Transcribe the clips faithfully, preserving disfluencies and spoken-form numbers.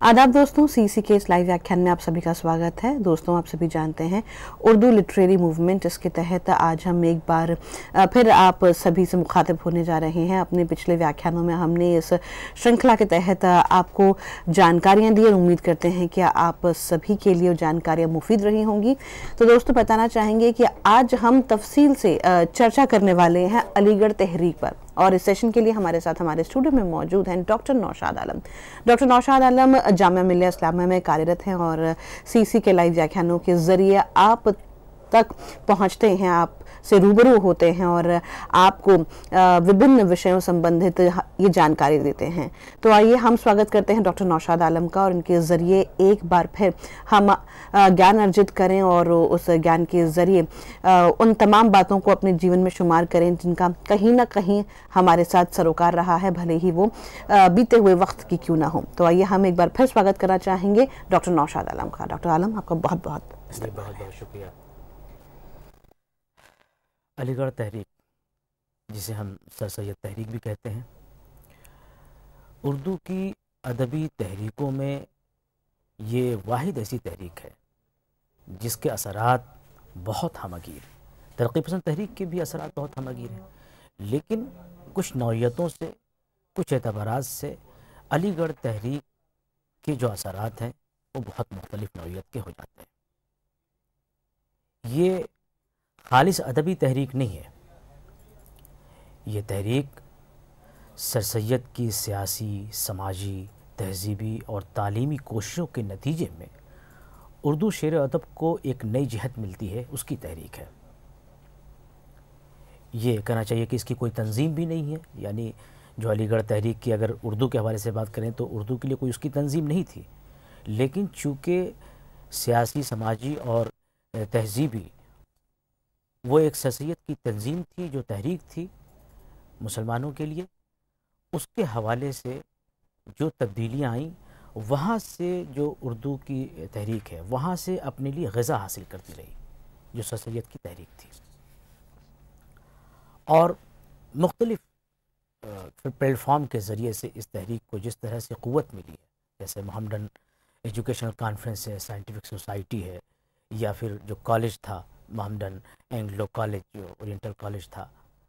आदाब दोस्तों, सी सी के इस लाइव व्याख्यान में आप सभी का स्वागत है। दोस्तों, आप सभी जानते हैं उर्दू लिटरेरी मूवमेंट, इसके तहत आज हम एक बार फिर आप सभी से मुखातिब होने जा रहे हैं। अपने पिछले व्याख्यानों में हमने इस श्रृंखला के तहत आपको जानकारियां दी और उम्मीद करते हैं कि आप सभी के लिए जानकारियां मुफीद रही होंगी। तो दोस्तों, बताना चाहेंगे कि आज हम तफसील से चर्चा करने वाले हैं अलीगढ़ तहरीक पर, और इस सेशन के लिए हमारे साथ हमारे स्टूडियो में मौजूद हैं डॉक्टर नौशाद आलम। डॉक्टर नौशाद आलम जामिया मिल्लिया इस्लामिया में कार्यरत हैं और सीसी के लाइव व्याख्यानों के ज़रिए आप तक पहुंचते हैं, आप से रूबरू होते हैं और आपको विभिन्न विषयों संबंधित ये जानकारी देते हैं। तो आइए हम स्वागत करते हैं डॉक्टर नौशाद आलम का, और इनके ज़रिए एक बार फिर हम ज्ञान अर्जित करें और उस ज्ञान के ज़रिए उन तमाम बातों को अपने जीवन में शुमार करें जिनका कहीं ना कहीं हमारे साथ सरोकार रहा है, भले ही वो बीते हुए वक्त की क्यों ना हो। तो आइए हम एक बार फिर स्वागत करना चाहेंगे डॉक्टर नौशाद आलम का। डॉक्टर आलम, आपका बहुत बहुत बहुत बहुत शुक्रिया। अलीगढ़ तहरीक, जिसे हम सर सैयद तहरीक भी कहते हैं, उर्दू की अदबी तहरीकों में ये वाहिद ऐसी तहरीक है जिसके असरात बहुत हमगीर, तरक्की पसंद तहरीक के भी असरात बहुत हमगीर हैं, लेकिन कुछ नौइयतों से, कुछ एतबारात से अलीगढ़ तहरीक के जो असरात हैं वो बहुत मुख्तलिफ नौइयत के हो जाते हैं। ये खालिस अदबी तहरीक नहीं है। ये तहरीक सर सैयद की सियासी, समाजी, तहजीबी और तालीमी कोशिशों के नतीजे में उर्दू शेर अदब को एक नई जहत मिलती है, उसकी तहरीक है। ये कहना चाहिए कि इसकी कोई तंजीम भी नहीं है, यानी जो अलीगढ़ तहरीक की अगर उर्दू के हवाले से बात करें तो उर्दू के लिए कोई उसकी तंजीम नहीं थी, लेकिन चूँकि सियासी, समाजी और तहजीबी वो एक सर सैयद की तंजीम थी, जो तहरीक थी मुसलमानों के लिए, उसके हवाले से जो तब्दीलियाँ आईं, वहाँ से जो उर्दू की तहरीक है वहाँ से अपने लिए ग़िज़ा हासिल करती रही, जो सर सैयद की तहरीक थी। और मुख्तलिफ प्लेटफॉर्म के ज़रिए से इस तहरीक को जिस तरह से क़ुव्वत मिली है, जैसे मोहम्मदन एजुकेशनल कॉन्फ्रेंस है, साइंटिफिक सोसाइटी है, या फिर जो कॉलेज था मोहम्मदन एंग्लो कॉलेज, जो ओरिएंटल कॉलेज था,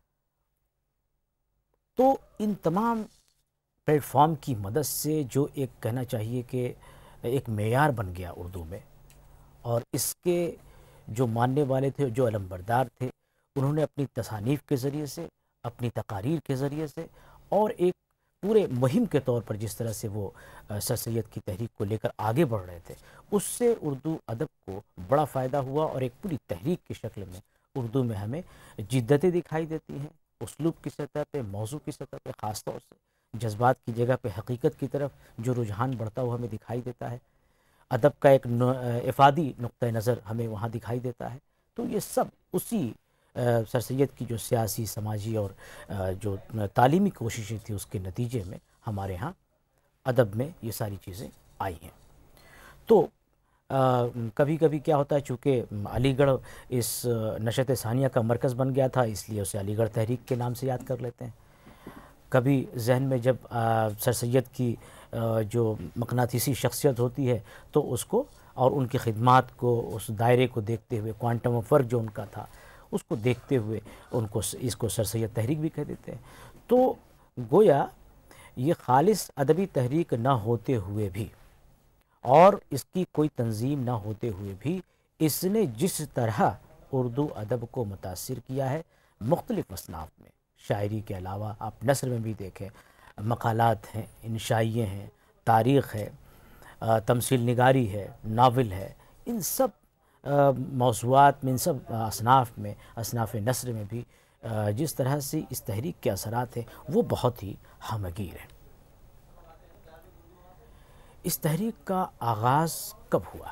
तो इन तमाम प्लेटफॉर्म की मदद से जो एक कहना चाहिए कि एक मेयार बन गया उर्दू में, और इसके जो मानने वाले थे, जो अलमबरदार थे, उन्होंने अपनी तसानीफ़ के ज़रिए से, अपनी तकारीर के ज़रिए से और एक पूरे मुहिम के तौर पर जिस तरह से वो सर सैयद की तहरीक को लेकर आगे बढ़ रहे थे, उससे उर्दू अदब को बड़ा फ़ायदा हुआ और एक पूरी तहरीक की शक्ल में उर्दू में हमें जिद्दतें दिखाई देती हैं। उसलूब की सतह पे, मौजू की सतह पे, ख़ास तौर से जज्बात की जगह पे हकीकत की तरफ जो रुझान बढ़ता हुआ हमें दिखाई देता है, अदब का एक इफ़ादी नुक्ता नज़र हमें वहाँ दिखाई देता है। तो ये सब उसी सर सैयद की जो सियासी, समाजी और जो तालीमी कोशिशें थी उसके नतीजे में हमारे यहाँ अदब में ये सारी चीज़ें आई हैं। तो आ, कभी कभी क्या होता है, चूँकि अलीगढ़ इस नशत सानिया का मरकज़ बन गया था, इसलिए उसे अलीगढ़ तहरीक के नाम से याद कर लेते हैं। कभी जहन में जब आ, सर सैयद की आ, जो मकनातीसी शख्सियत होती है तो उसको और उनकी खिदमात को, उस दायरे को देखते हुए, क्वांटम ऑफ वर्क जो उनका था उसको देखते हुए उनको इसको सर सैयद तहरीक भी कह देते हैं। तो गोया ये खालिस अदबी तहरीक ना होते हुए भी और इसकी कोई तंजीम ना होते हुए भी इसने जिस तरह उर्दू अदब को मुतासिर किया है मुख्तलिफ असनाफ में, शायरी के अलावा आप नस्र में भी देखें, मकालात हैं, इंशाइयाँ हैं, तारीख़ है, तमसील निगारी है, नावल है, इन सब मौज़ूआत में, इन सब असनाफ में, असनाफ नस्र में भी जिस तरह से इस तहरीक के असरात हैं वो बहुत ही हमगीर हैं। इस तहरीक का आगाज़ कब हुआ,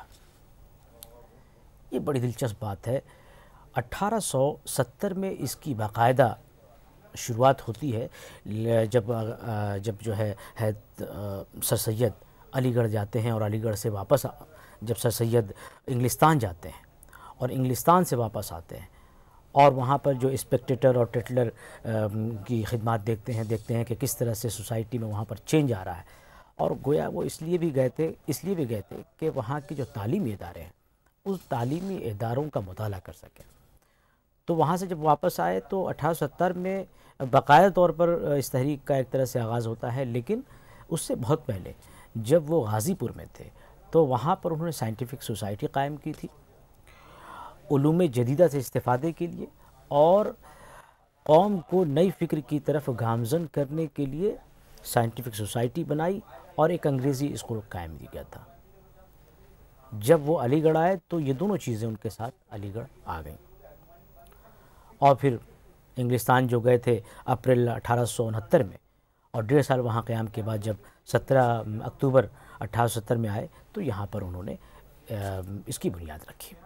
ये बड़ी दिलचस्प बात है। अठारह सौ सत्तर में इसकी बाकायदा शुरुआत होती है, जब जब जो है, है सर सैयद अलीगढ़ जाते हैं और अलीगढ़ से वापस जब सर सैयद इंग्लिस्तान जाते हैं और इंग्लिस्तान से वापस आते हैं और वहाँ पर जो स्पेक्टेटर और टेटलर की खिदमत देखते हैं देखते हैं कि किस तरह से सोसाइटी में वहाँ पर चेंज आ रहा है, اور گویا وہ اس لیے بھی گئے تھے اس لیے بھی گئے تھے کہ وہاں کے جو تعلیمی ادارے ہیں اس تعلیمی اداروں کا مطالعہ کر سکیں. تو وہاں سے جب واپس آئے تو اٹھارہ سو ستر میں باقاعدہ طور پر اس تحریک کا ایک طرح سے آغاز ہوتا ہے، لیکن اس سے بہت پہلے جب وہ غازی پور میں تھے تو وہاں پر انہوں نے سائنٹیفک سوسائٹی قائم کی تھی علوم جدیدہ سے استفادے کے لیے، اور قوم کو نئی فکر کی طرف گامزن کرنے کے لیے سائنٹیفک سوسائٹی بنائی اور ایک انگریزی اسکول قائم کیا تھا. جب وہ علی گڑھ آئے تو یہ دونوں چیزیں ان کے ساتھ علی گڑھ آ گئیں، اور پھر انگلستان جو گئے تھے اپریل اٹھارہ سو انہتر میں، اور ڈیڑھ سال وہاں قیام کے بعد جب سترہ اکتوبر اٹھارہ سو ستر میں آئے تو یہاں پر انہوں نے اس کی بنیاد رکھی.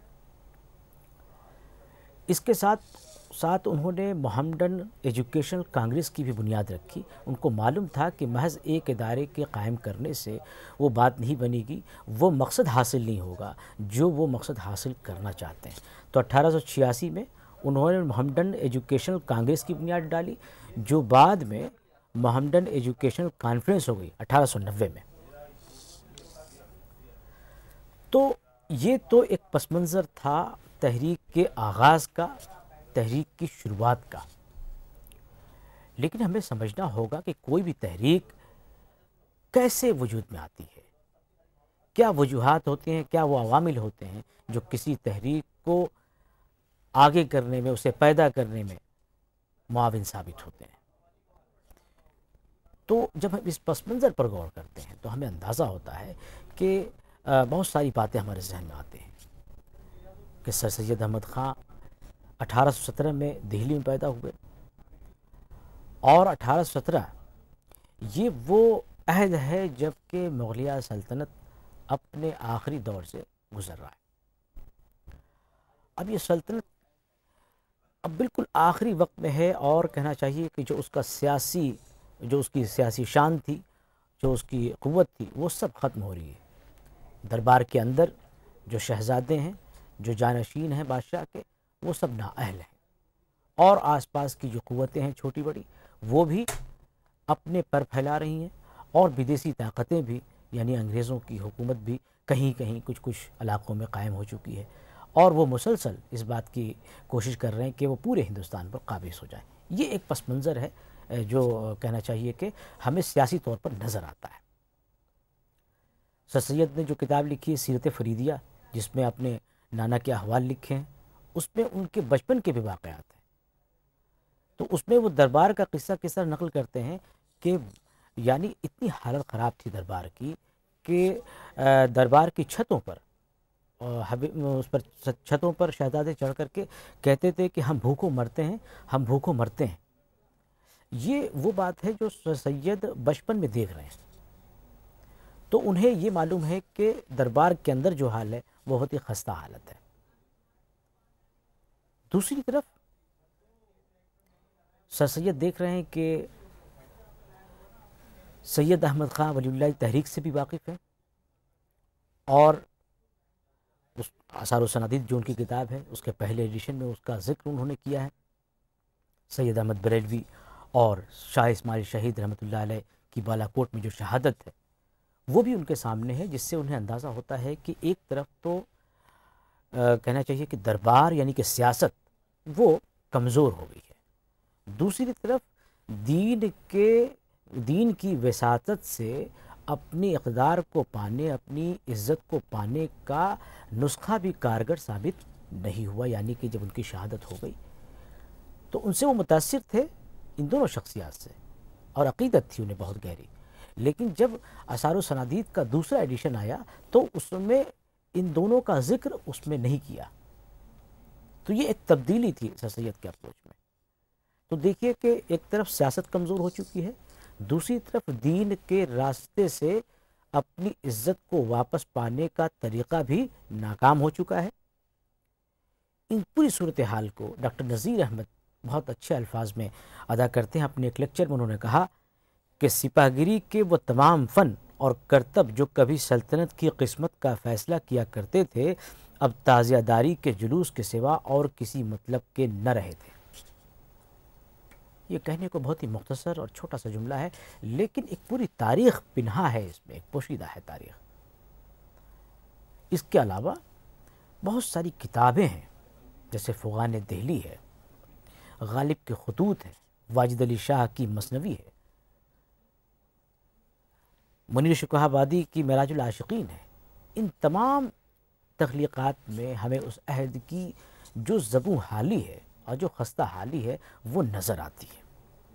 اس کے ساتھ ساتھ انہوں نے محمدن ایجوکیشنل کانگریس کی بھی بنیاد رکھی. ان کو معلوم تھا کہ محض ایک ادارے کے قائم کرنے سے وہ بات نہیں بنے گی، وہ مقصد حاصل نہیں ہوگا جو وہ مقصد حاصل کرنا چاہتے ہیں. تو اٹھارہ سو چھیاسی میں انہوں نے محمدن ایجوکیشنل کانگریس کی بنیاد ڈالی، جو بعد میں محمدن ایجوکیشنل کانفرنس ہو گئی اٹھارہ سو نوے میں. تو یہ تو ایک پس منظر تھا تحریک کے آغاز کا، تحریک کی شروعات کا. لیکن ہمیں سمجھنا ہوگا کہ کوئی بھی تحریک کیسے وجود میں آتی ہے، کیا وجوہات ہوتے ہیں، کیا وہ عوامل ہوتے ہیں جو کسی تحریک کو آگے کرنے میں، اسے پیدا کرنے میں معاون ثابت ہوتے ہیں. تو جب ہم اس پس منظر پر غور کرتے ہیں تو ہمیں اندازہ ہوتا ہے کہ بہت ساری باتیں ہمارے ذہن میں آتے ہیں کہ سر سید احمد خان اٹھارہ سو سترہ میں دہلی میں پیدا ہوئے، اور اٹھارہ سو سترہ یہ وہ عہد ہے جب کہ مغلیہ سلطنت اپنے آخری دور سے گزر رہا ہے. اب یہ سلطنت اب بالکل آخری وقت میں ہے، اور کہنا چاہیے کہ جو اس کا سیاسی جو اس کی سیاسی شان تھی، جو اس کی قوت تھی، وہ سب ختم ہو رہی ہے. دربار کے اندر جو شہزادے ہیں، جو جانشین ہیں بادشاہ کے، وہ سب نااہل ہیں، اور آس پاس کی جو قوتیں ہیں چھوٹی بڑی، وہ بھی اپنے پر پھیلا رہی ہیں، اور بدیسی طاقتیں بھی یعنی انگریزوں کی حکومت بھی کہیں کہیں کچھ کچھ علاقوں میں قائم ہو چکی ہے، اور وہ مسلسل اس بات کی کوشش کر رہے ہیں کہ وہ پورے ہندوستان پر قابض ہو جائیں. یہ ایک پس منظر ہے جو کہنا چاہیے کہ ہمیں سیاسی طور پر نظر آتا ہے. سر سید نے جو کتاب لکھی ہے سیرت فریدیہ، جس میں اپنے نانا کے احوال لکھے ہیں، اس میں ان کے بچپن کے بھی واقعات ہیں. تو اس میں وہ دربار کا قصہ کس طرح نقل کرتے ہیں کہ یعنی اتنی حالت خراب تھی دربار کی کہ دربار کی چھتوں پر اس پر چھتوں پر شہزادے چڑھ کر کے کہتے تھے کہ ہم بھوکوں مرتے ہیں، ہم بھوکوں مرتے ہیں. یہ وہ بات ہے جو سر سید بچپن میں دیکھ رہے ہیں. تو انہیں یہ معلوم ہے کہ دربار کے اندر جو حال ہے وہ بہت ہی خستہ حالت ہے. دوسری طرف سر سید دیکھ رہے ہیں کہ سید احمد خان ولی اللہ تحریک سے بھی واقف ہیں، اور اس آثار و سنادید جو ان کی کتاب ہے اس کے پہلے ایڈیشن میں اس کا ذکر انہوں نے کیا ہے. سید احمد بریلوی اور شاہ اسماعیل شہید رحمۃ اللہ علیہ کی بالا کوٹ میں جو شہادت ہے وہ بھی ان کے سامنے ہے، جس سے انہیں اندازہ ہوتا ہے کہ ایک طرف تو کہنا چاہیے کہ دربار یعنی کہ سیاست وہ کمزور ہو گئی ہے، دوسری طرف دین کے دین کی وساطت سے اپنی اقدار کو پانے، اپنی عزت کو پانے کا نسخہ بھی کارگر ثابت نہیں ہوا. یعنی کہ جب ان کی شہادت ہو گئی تو ان سے وہ متاثر تھے، ان دونوں شخصیات سے، اور عقیدت تھی انہیں بہت گہری. لیکن جب آثار و سنادید کا دوسرا ایڈیشن آیا تو اس میں ان دونوں کا ذکر اس میں نہیں کیا. تو یہ ایک تبدیلی تھی سر سید کے اپروچ میں. تو دیکھیے کہ ایک طرف سیاست کمزور ہو چکی ہے، دوسری طرف دین کے راستے سے اپنی عزت کو واپس پانے کا طریقہ بھی ناکام ہو چکا ہے. ان پوری صورتحال کو ڈاکٹر نذیر احمد بہت اچھے الفاظ میں ادا کرتے ہیں. اپنے ایک لیکچر میں انہوں نے کہا کہ سپاہ گیری کے وہ تمام فن اور کرتب جو کبھی سلطنت کی قسمت کا فیصلہ کیا کرتے تھے اب تازیہ داری کے جلوس کے سوا اور کسی مطلب کے نہ رہے تھے. یہ کہنے کو بہت ہی مختصر اور چھوٹا سا جملہ ہے، لیکن ایک پوری تاریخ پنہا ہے اس میں، ایک پوشیدہ ہے تاریخ۔ اس کے علاوہ بہت ساری کتابیں ہیں، جیسے فغان دہلی ہے، غالب کے خطوط ہے، واجد علی شاہ کی مثنوی ہے، منیر شکوہ آبادی کی معراج العاشقین ہے۔ ان تمام تخلیقات میں ہمیں اس عہد کی جو زبوں حالی ہے اور جو خستہ حالی ہے وہ نظر آتی ہے۔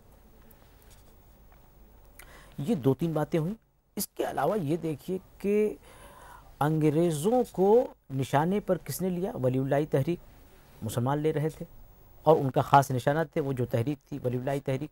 یہ دو تین باتیں ہوئیں۔ اس کے علاوہ یہ دیکھیے کہ انگریزوں کو نشانے پر کس نے لیا؟ ولی اللہ تحریک، مسلمان لے رہے تھے، اور ان کا خاص نشانہ تھے وہ جو تحریک تھی ولی اللہ تحریک،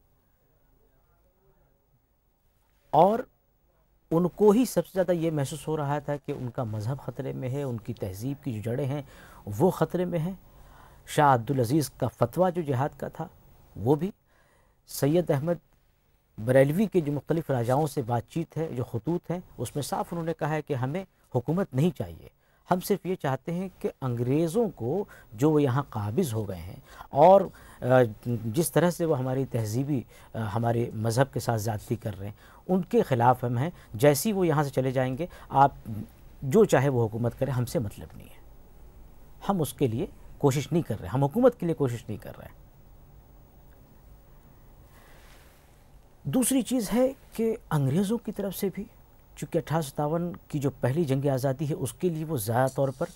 اور ان کو ہی سب سے زیادہ یہ محسوس ہو رہا تھا کہ ان کا مذہب خطرے میں ہے، ان کی تہذیب کی جو جڑیں ہیں وہ خطرے میں ہیں۔ شاہ عبدالعزیز کا فتویٰ جو جہاد کا تھا وہ بھی، سید احمد بریلوی کے جو مختلف راجاؤں سے بات چیت ہے، جو خطوط ہیں، اس میں صاف انہوں نے کہا ہے کہ ہمیں حکومت نہیں چاہیے، ہم صرف یہ چاہتے ہیں کہ انگریزوں کو جو وہ یہاں قابض ہو گئے ہیں اور جس طرح سے وہ ہماری تہذیبی ہمارے مذہب کے ساتھ زیادتی کر رہے ہیں ان کے خلاف ہم ہیں، جیسی وہ یہاں سے چلے جائیں گے آپ جو چاہے وہ حکومت کریں، ہم سے مطلب نہیں ہے، ہم اس کے لیے کوشش نہیں کر رہے، ہم حکومت کے لیے کوشش نہیں کر رہے ہیں۔ دوسری چیز ہے کہ انگریزوں کی طرف سے بھی چونکہ اٹھارہ سو ستاون کی جو پہلی جنگ آزادی ہے اس کے لیے وہ زیادہ طور پر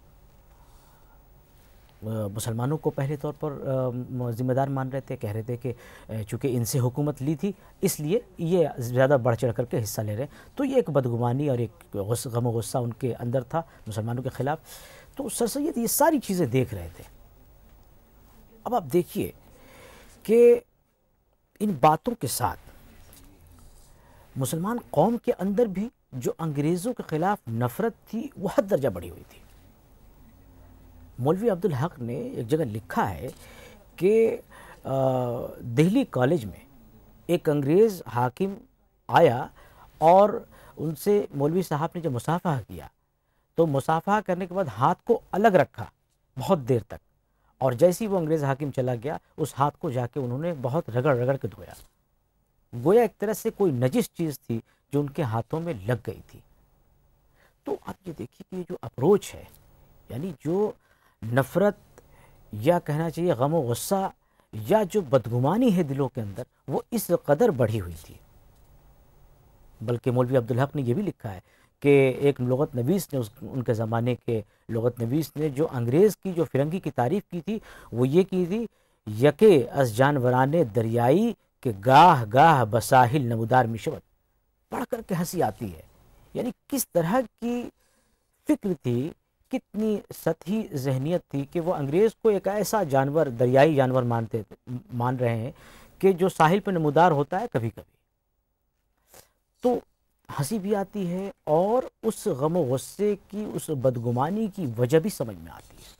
مسلمانوں کو پہلے طور پر ذمہ دار مان رہے تھے، کہہ رہے تھے کہ چونکہ ان سے حکومت لی تھی اس لیے یہ زیادہ بڑھ چڑھ کر کے حصہ لے رہے ہیں، تو یہ ایک بدگمانی اور ایک غم و غصہ ان کے اندر تھا مسلمانوں کے خلاف۔ تو سر سید یہ ساری چیزیں دیکھ رہے تھے۔ اب آپ دیکھیے کہ ان باتوں کے ساتھ مسلمان قوم کے اندر بھی جو انگریزوں کے خلاف نفرت تھی وہ حد درجہ بڑھی ہوئی تھی۔ مولوی عبدالحق نے ایک جگہ لکھا ہے کہ دہلی کالج میں ایک انگریز حاکم آیا اور ان سے مولوی صاحب نے جب مصافحہ کیا تو مصافحہ کرنے کے بعد ہاتھ کو الگ رکھا بہت دیر تک، اور جیسے وہ انگریز حاکم چلا گیا اس ہاتھ کو جا کے انہوں نے بہت رگڑ رگڑ کے دھویا، گویا ایک طرح سے کوئی نجس چیز تھی جو ان کے ہاتھوں میں لگ گئی تھی۔ تو آپ یہ دیکھیے کہ یہ جو اپروچ ہے، یعنی جو نفرت یا کہنا چاہیے غم و غصہ یا جو بدگمانی ہے دلوں کے اندر وہ اس قدر بڑھی ہوئی تھی۔ بلکہ مولوی عبدالحق نے یہ بھی لکھا ہے کہ ایک لغت نویس نے ان کے زمانے کے لغت نویس نے جو انگریز کی جو فرنگی کی تعریف کی تھی وہ یہ کی تھی، یکے از جانوران دریائی کہ گاہ گاہ بساحل نمودار میشود۔ پڑھ کر کے ہنسی آتی ہے، یعنی کس طرح کی فکر تھی، کتنی سطحی ذہنیت تھی کہ وہ انگریز کو ایک ایسا جانور، دریائی جانور مانتے مان رہے ہیں کہ جو ساحل پہ نمودار ہوتا ہے کبھی کبھی۔ تو ہنسی بھی آتی ہے اور اس غم و غصے کی، اس بدگمانی کی وجہ بھی سمجھ میں آتی ہے۔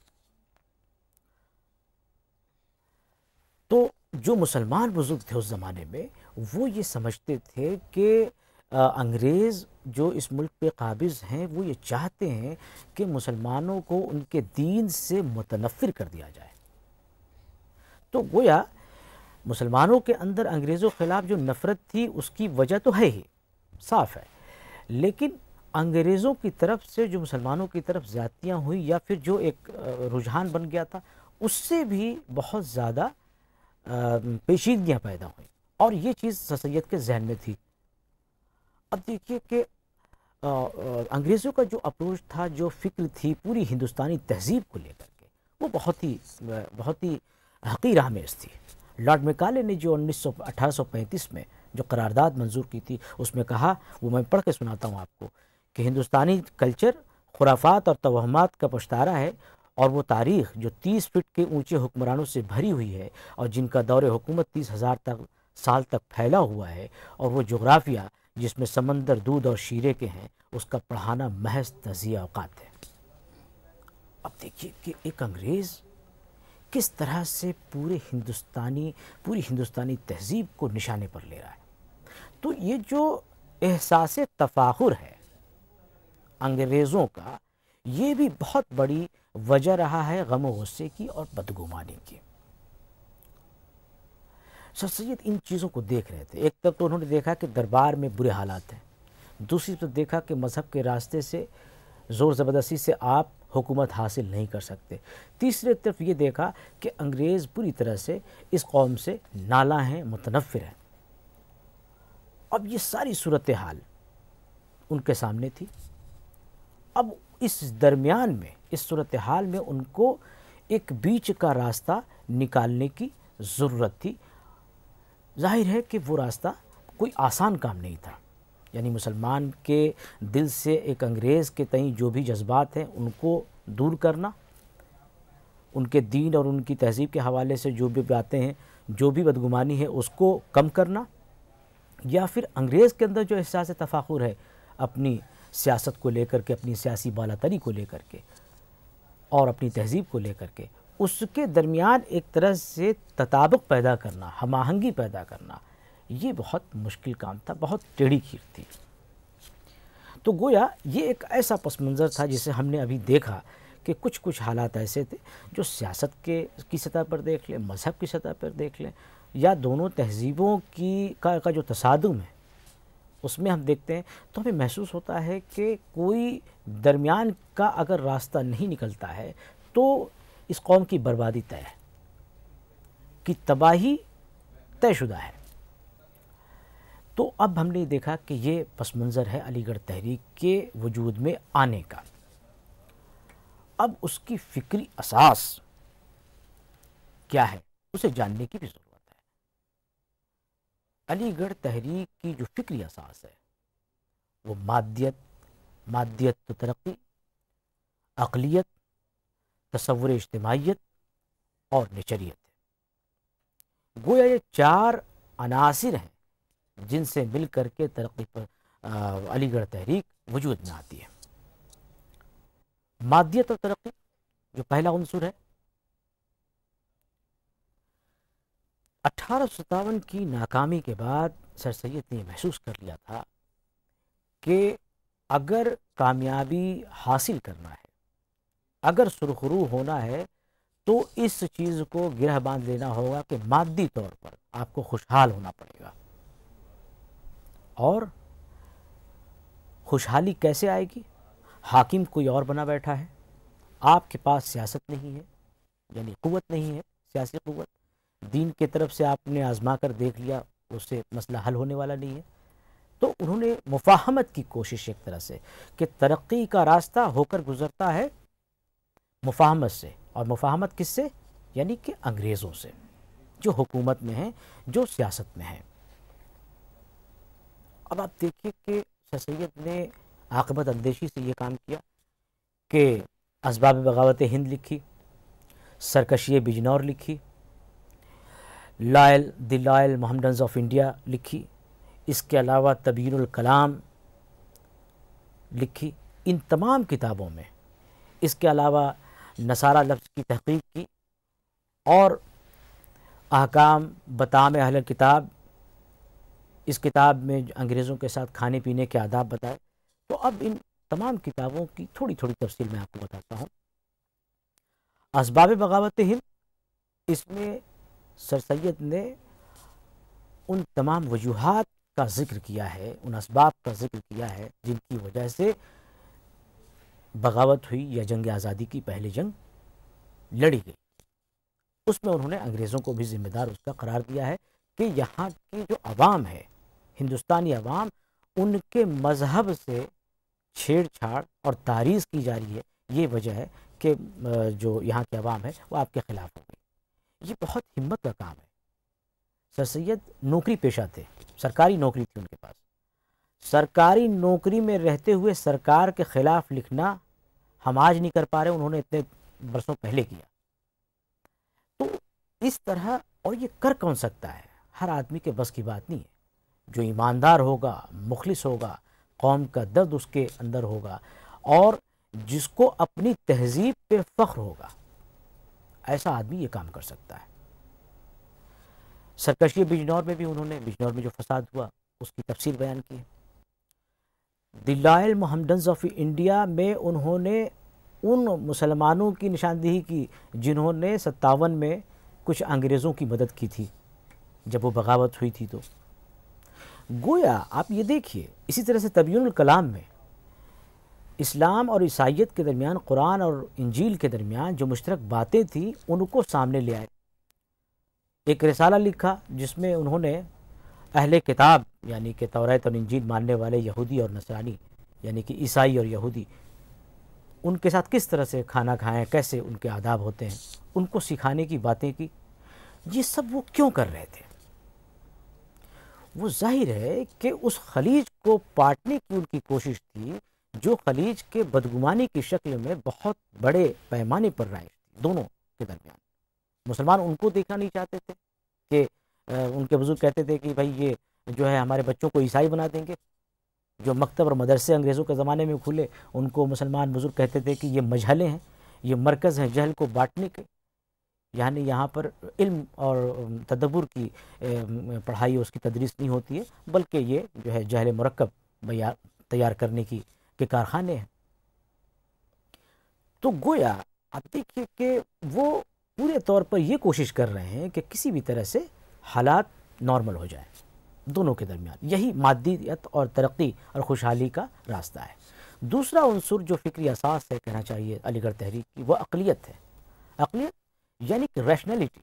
تو جو مسلمان بزرگ تھے اس زمانے میں وہ یہ سمجھتے تھے کہ انگریز جو اس ملک پہ قابض ہیں وہ یہ چاہتے ہیں کہ مسلمانوں کو ان کے دین سے متنفر کر دیا جائے۔ تو گویا مسلمانوں کے اندر انگریزوں کے خلاف جو نفرت تھی اس کی وجہ تو ہے ہی، صاف ہے، لیکن انگریزوں کی طرف سے جو مسلمانوں کی طرف زیادتیاں ہوئی یا پھر جو ایک رجحان بن گیا تھا اس سے بھی بہت زیادہ پیچیدگیاں پیدا ہوئیں، اور یہ چیز سر سید کے ذہن میں تھی۔ اب دیکھیے کہ انگریزوں کا جو اپروچ تھا، جو فکر تھی پوری ہندوستانی تہذیب کو لے کر کے، وہ بہت ہی بہت ہی حقیر آمیز تھی۔ لارڈ میکالے نے جو انیس سو اٹھارہ سو پینتیس میں جو قرارداد منظور کی تھی اس میں کہا، وہ میں پڑھ کے سناتا ہوں آپ کو، کہ ہندوستانی کلچر خرافات اور توہمات کا پشتارہ ہے، اور وہ تاریخ جو تیس فٹ کے اونچے حکمرانوں سے بھری ہوئی ہے اور جن کا دور حکومت تیس ہزار تک سال تک پھیلا ہوا ہے، اور وہ جغرافیہ جس میں سمندر دودھ اور شیرے کے ہیں، اس کا پڑھانا محض تضییع اوقات ہے۔ اب دیکھیے کہ ایک انگریز کس طرح سے پورے ہندوستانی پوری ہندوستانی تہذیب کو نشانے پر لے رہا ہے۔ تو یہ جو احساس تفاخر ہے انگریزوں کا، یہ بھی بہت بڑی وجہ رہا ہے غم و غصے کی اور بدگمانی کی۔ سر سید ان چیزوں کو دیکھ رہے تھے. ایک طرف تو انہوں نے دیکھا کہ دربار میں برے حالات ہیں، دوسری طرف دیکھا کہ مذہب کے راستے سے زور زبردستی سے آپ حکومت حاصل نہیں کر سکتے، تیسری طرف یہ دیکھا کہ انگریز پوری طرح سے اس قوم سے نالاں ہیں، متنفر ہیں. اب یہ ساری صورتحال ان کے سامنے تھی. اب اس درمیان میں، اس صورتحال میں ان کو ایک بیچ کا راستہ نکالنے کی ضرورت تھی. ظاہر ہے کہ وہ راستہ کوئی آسان کام نہیں تھا. یعنی مسلمان کے دل سے ایک انگریز کے تئیں جو بھی جذبات ہیں ان کو دور کرنا، ان کے دین اور ان کی تہذیب کے حوالے سے جو بھی باتیں ہیں، جو بھی بدگمانی ہے اس کو کم کرنا، یا پھر انگریز کے اندر جو احساس تفاخر ہے اپنی سیاست کو لے کر کے، اپنی سیاسی بالاتری کو لے کر کے اور اپنی تہذیب کو لے کر کے، اس کے درمیان ایک طرح سے تطابق پیدا کرنا، ہم آہنگی پیدا کرنا، یہ بہت مشکل کام تھا، بہت ٹیڑھی کھیر تھی. تو گویا یہ ایک ایسا پس منظر تھا جسے ہم نے ابھی دیکھا کہ کچھ کچھ حالات ایسے تھے جو سیاست کے کی سطح پر دیکھ لیں، مذہب کی سطح پر دیکھ لیں، یا دونوں تہذیبوں کی کا, کا جو تصادم ہے اس میں ہم دیکھتے ہیں تو ہمیں محسوس ہوتا ہے کہ کوئی درمیان کا اگر راستہ نہیں نکلتا ہے تو اس قوم کی بربادی طے ہے، کی تباہی طے شدہ ہے. تو اب ہم نے دیکھا کہ یہ پس منظر ہے علی گڑھ تحریک کے وجود میں آنے کا. اب اس کی فکری اساس کیا ہے اسے جاننے کی بھی ضرورت ہے. علی گڑھ تحریک کی جو فکری اساس ہے وہ مادیت، مادیت تو ترقی، عقلیت، تصور اجتماعیت اور نچریت ہے. گویا یہ چار عناصر ہیں جن سے مل کر کے ترقی پر علی گڑھ تحریک وجود میں آتی ہے. مادیت اور ترقی جو پہلا عنصر ہے، اٹھارہ سو ستاون کی ناکامی کے بعد سر سید نے محسوس کر لیا تھا کہ اگر کامیابی حاصل کرنا ہے، اگر سرخرو ہونا ہے، تو اس چیز کو گرہ باندھ لینا ہوگا کہ مادی طور پر آپ کو خوشحال ہونا پڑے گا. اور خوشحالی کیسے آئے گی؟ حاکم کوئی اور بنا بیٹھا ہے، آپ کے پاس سیاست نہیں ہے، یعنی قوت نہیں ہے، سیاسی قوت. دین کی طرف سے آپ نے آزما کر دیکھ لیا، اس سے مسئلہ حل ہونے والا نہیں ہے. تو انہوں نے مفاہمت کی کوشش ایک طرح سے کہ ترقی کا راستہ ہو کر گزرتا ہے مفاہمت سے، اور مفاہمت کس سے؟ یعنی کہ انگریزوں سے جو حکومت میں ہیں، جو سیاست میں ہیں. اب آپ دیکھیے کہ سر سید نے عاقبت اندیشی سے یہ کام کیا کہ اسباب بغاوت ہند لکھی، سرکشی بجنور لکھی، loyal the Loyal Mohammedans of India لکھی، اس کے علاوہ تبیین الکلام لکھی. ان تمام کتابوں میں اس کے علاوہ نصارہ لفظ کی تحقیق کی اور احکام بطعام اہل کتاب، اس کتاب میں انگریزوں کے ساتھ کھانے پینے کے آداب بتائے. تو اب ان تمام کتابوں کی تھوڑی تھوڑی تفصیل میں آپ کو بتاتا ہوں. اسباب بغاوت ہند، اس میں سر سید نے ان تمام وجوہات کا ذکر کیا ہے، ان اسباب کا ذکر کیا ہے جن کی وجہ سے بغاوت ہوئی یا جنگ آزادی کی پہلی جنگ لڑی گئی. اس میں انہوں نے انگریزوں کو بھی ذمہ دار اس کا قرار دیا ہے کہ یہاں کی جو عوام ہے، ہندوستانی عوام، ان کے مذہب سے چھیڑ چھاڑ اور تاریخ کی جا رہی ہے. یہ وجہ ہے کہ جو یہاں کے عوام ہے وہ آپ کے خلاف ہو گئی. یہ بہت ہمت کا کام ہے. سر سید نوکری پیشہ تھے، سرکاری نوکری تھی ان کے پاس. سرکاری نوکری میں رہتے ہوئے سرکار کے خلاف لکھنا ہم آج نہیں کر پا رہے، انہوں نے اتنے برسوں پہلے کیا. تو اس طرح، اور یہ کر کون سکتا ہے؟ ہر آدمی کے بس کی بات نہیں ہے. جو ایماندار ہوگا، مخلص ہوگا، قوم کا درد اس کے اندر ہوگا اور جس کو اپنی تہذیب پہ فخر ہوگا، ایسا آدمی یہ کام کر سکتا ہے. سرکشی بجنور میں بھی انہوں نے، بجنور میں جو فساد ہوا اس کی تفصیل بیان کی ہے. The Loyal Mohammedans of India میں انہوں نے ان مسلمانوں کی نشاندہی کی جنہوں نے ستاون میں کچھ انگریزوں کی مدد کی تھی. جب وہ بغاوت ہوئی تھی تو گویا آپ یہ دیکھیے اسی طرح سے تبیین الکلام میں اسلام اور عیسائیت کے درمیان، قرآن اور انجیل کے درمیان جو مشترک باتیں تھیں ان کو سامنے لے آئے. ایک رسالہ لکھا جس میں انہوں نے اہل کتاب یعنی کہ توریت اور انجیل ماننے والے یہودی اور نصرانی یعنی کہ عیسائی اور یہودی ان کے ساتھ کس طرح سے کھانا کھائیں، کیسے ان کے آداب ہوتے ہیں، ان کو سکھانے کی باتیں کی. یہ سب وہ کیوں کر رہے تھے؟ وہ ظاہر ہے کہ اس خلیج کو پاٹنے کی ان کی کوشش تھی جو خلیج کے بدگمانی کی شکل میں بہت بڑے پیمانے پر رائج تھی دونوں کے درمیان. مسلمان ان کو دیکھنا نہیں چاہتے تھے کہ ان کے بزرگ کہتے تھے کہ بھائی یہ جو ہے ہمارے بچوں کو عیسائی بنا دیں گے. جو مکتب اور مدرسے انگریزوں کے زمانے میں کھلے ان کو مسلمان بزرگ کہتے تھے کہ یہ مجھلے ہیں، یہ مرکز ہیں جہل کو بانٹنے کے، یعنی یہاں پر علم اور تدبر کی پڑھائی اس کی تدریس نہیں ہوتی ہے بلکہ یہ جو ہے جہل مرکب تیار کرنے کی کے کارخانے ہیں. تو گویا آپ دیکھیے کہ وہ پورے طور پر یہ کوشش کر رہے ہیں کہ کسی بھی طرح سے حالات نارمل ہو جائیں دونوں کے درمیان. یہی مادیت اور ترقی اور خوشحالی کا راستہ ہے. دوسرا عنصر جو فکری اساس ہے کہنا چاہیے علی گڑھ تحریک کی وہ عقلیت ہے. عقلیت یعنی کہ ریشنلٹی،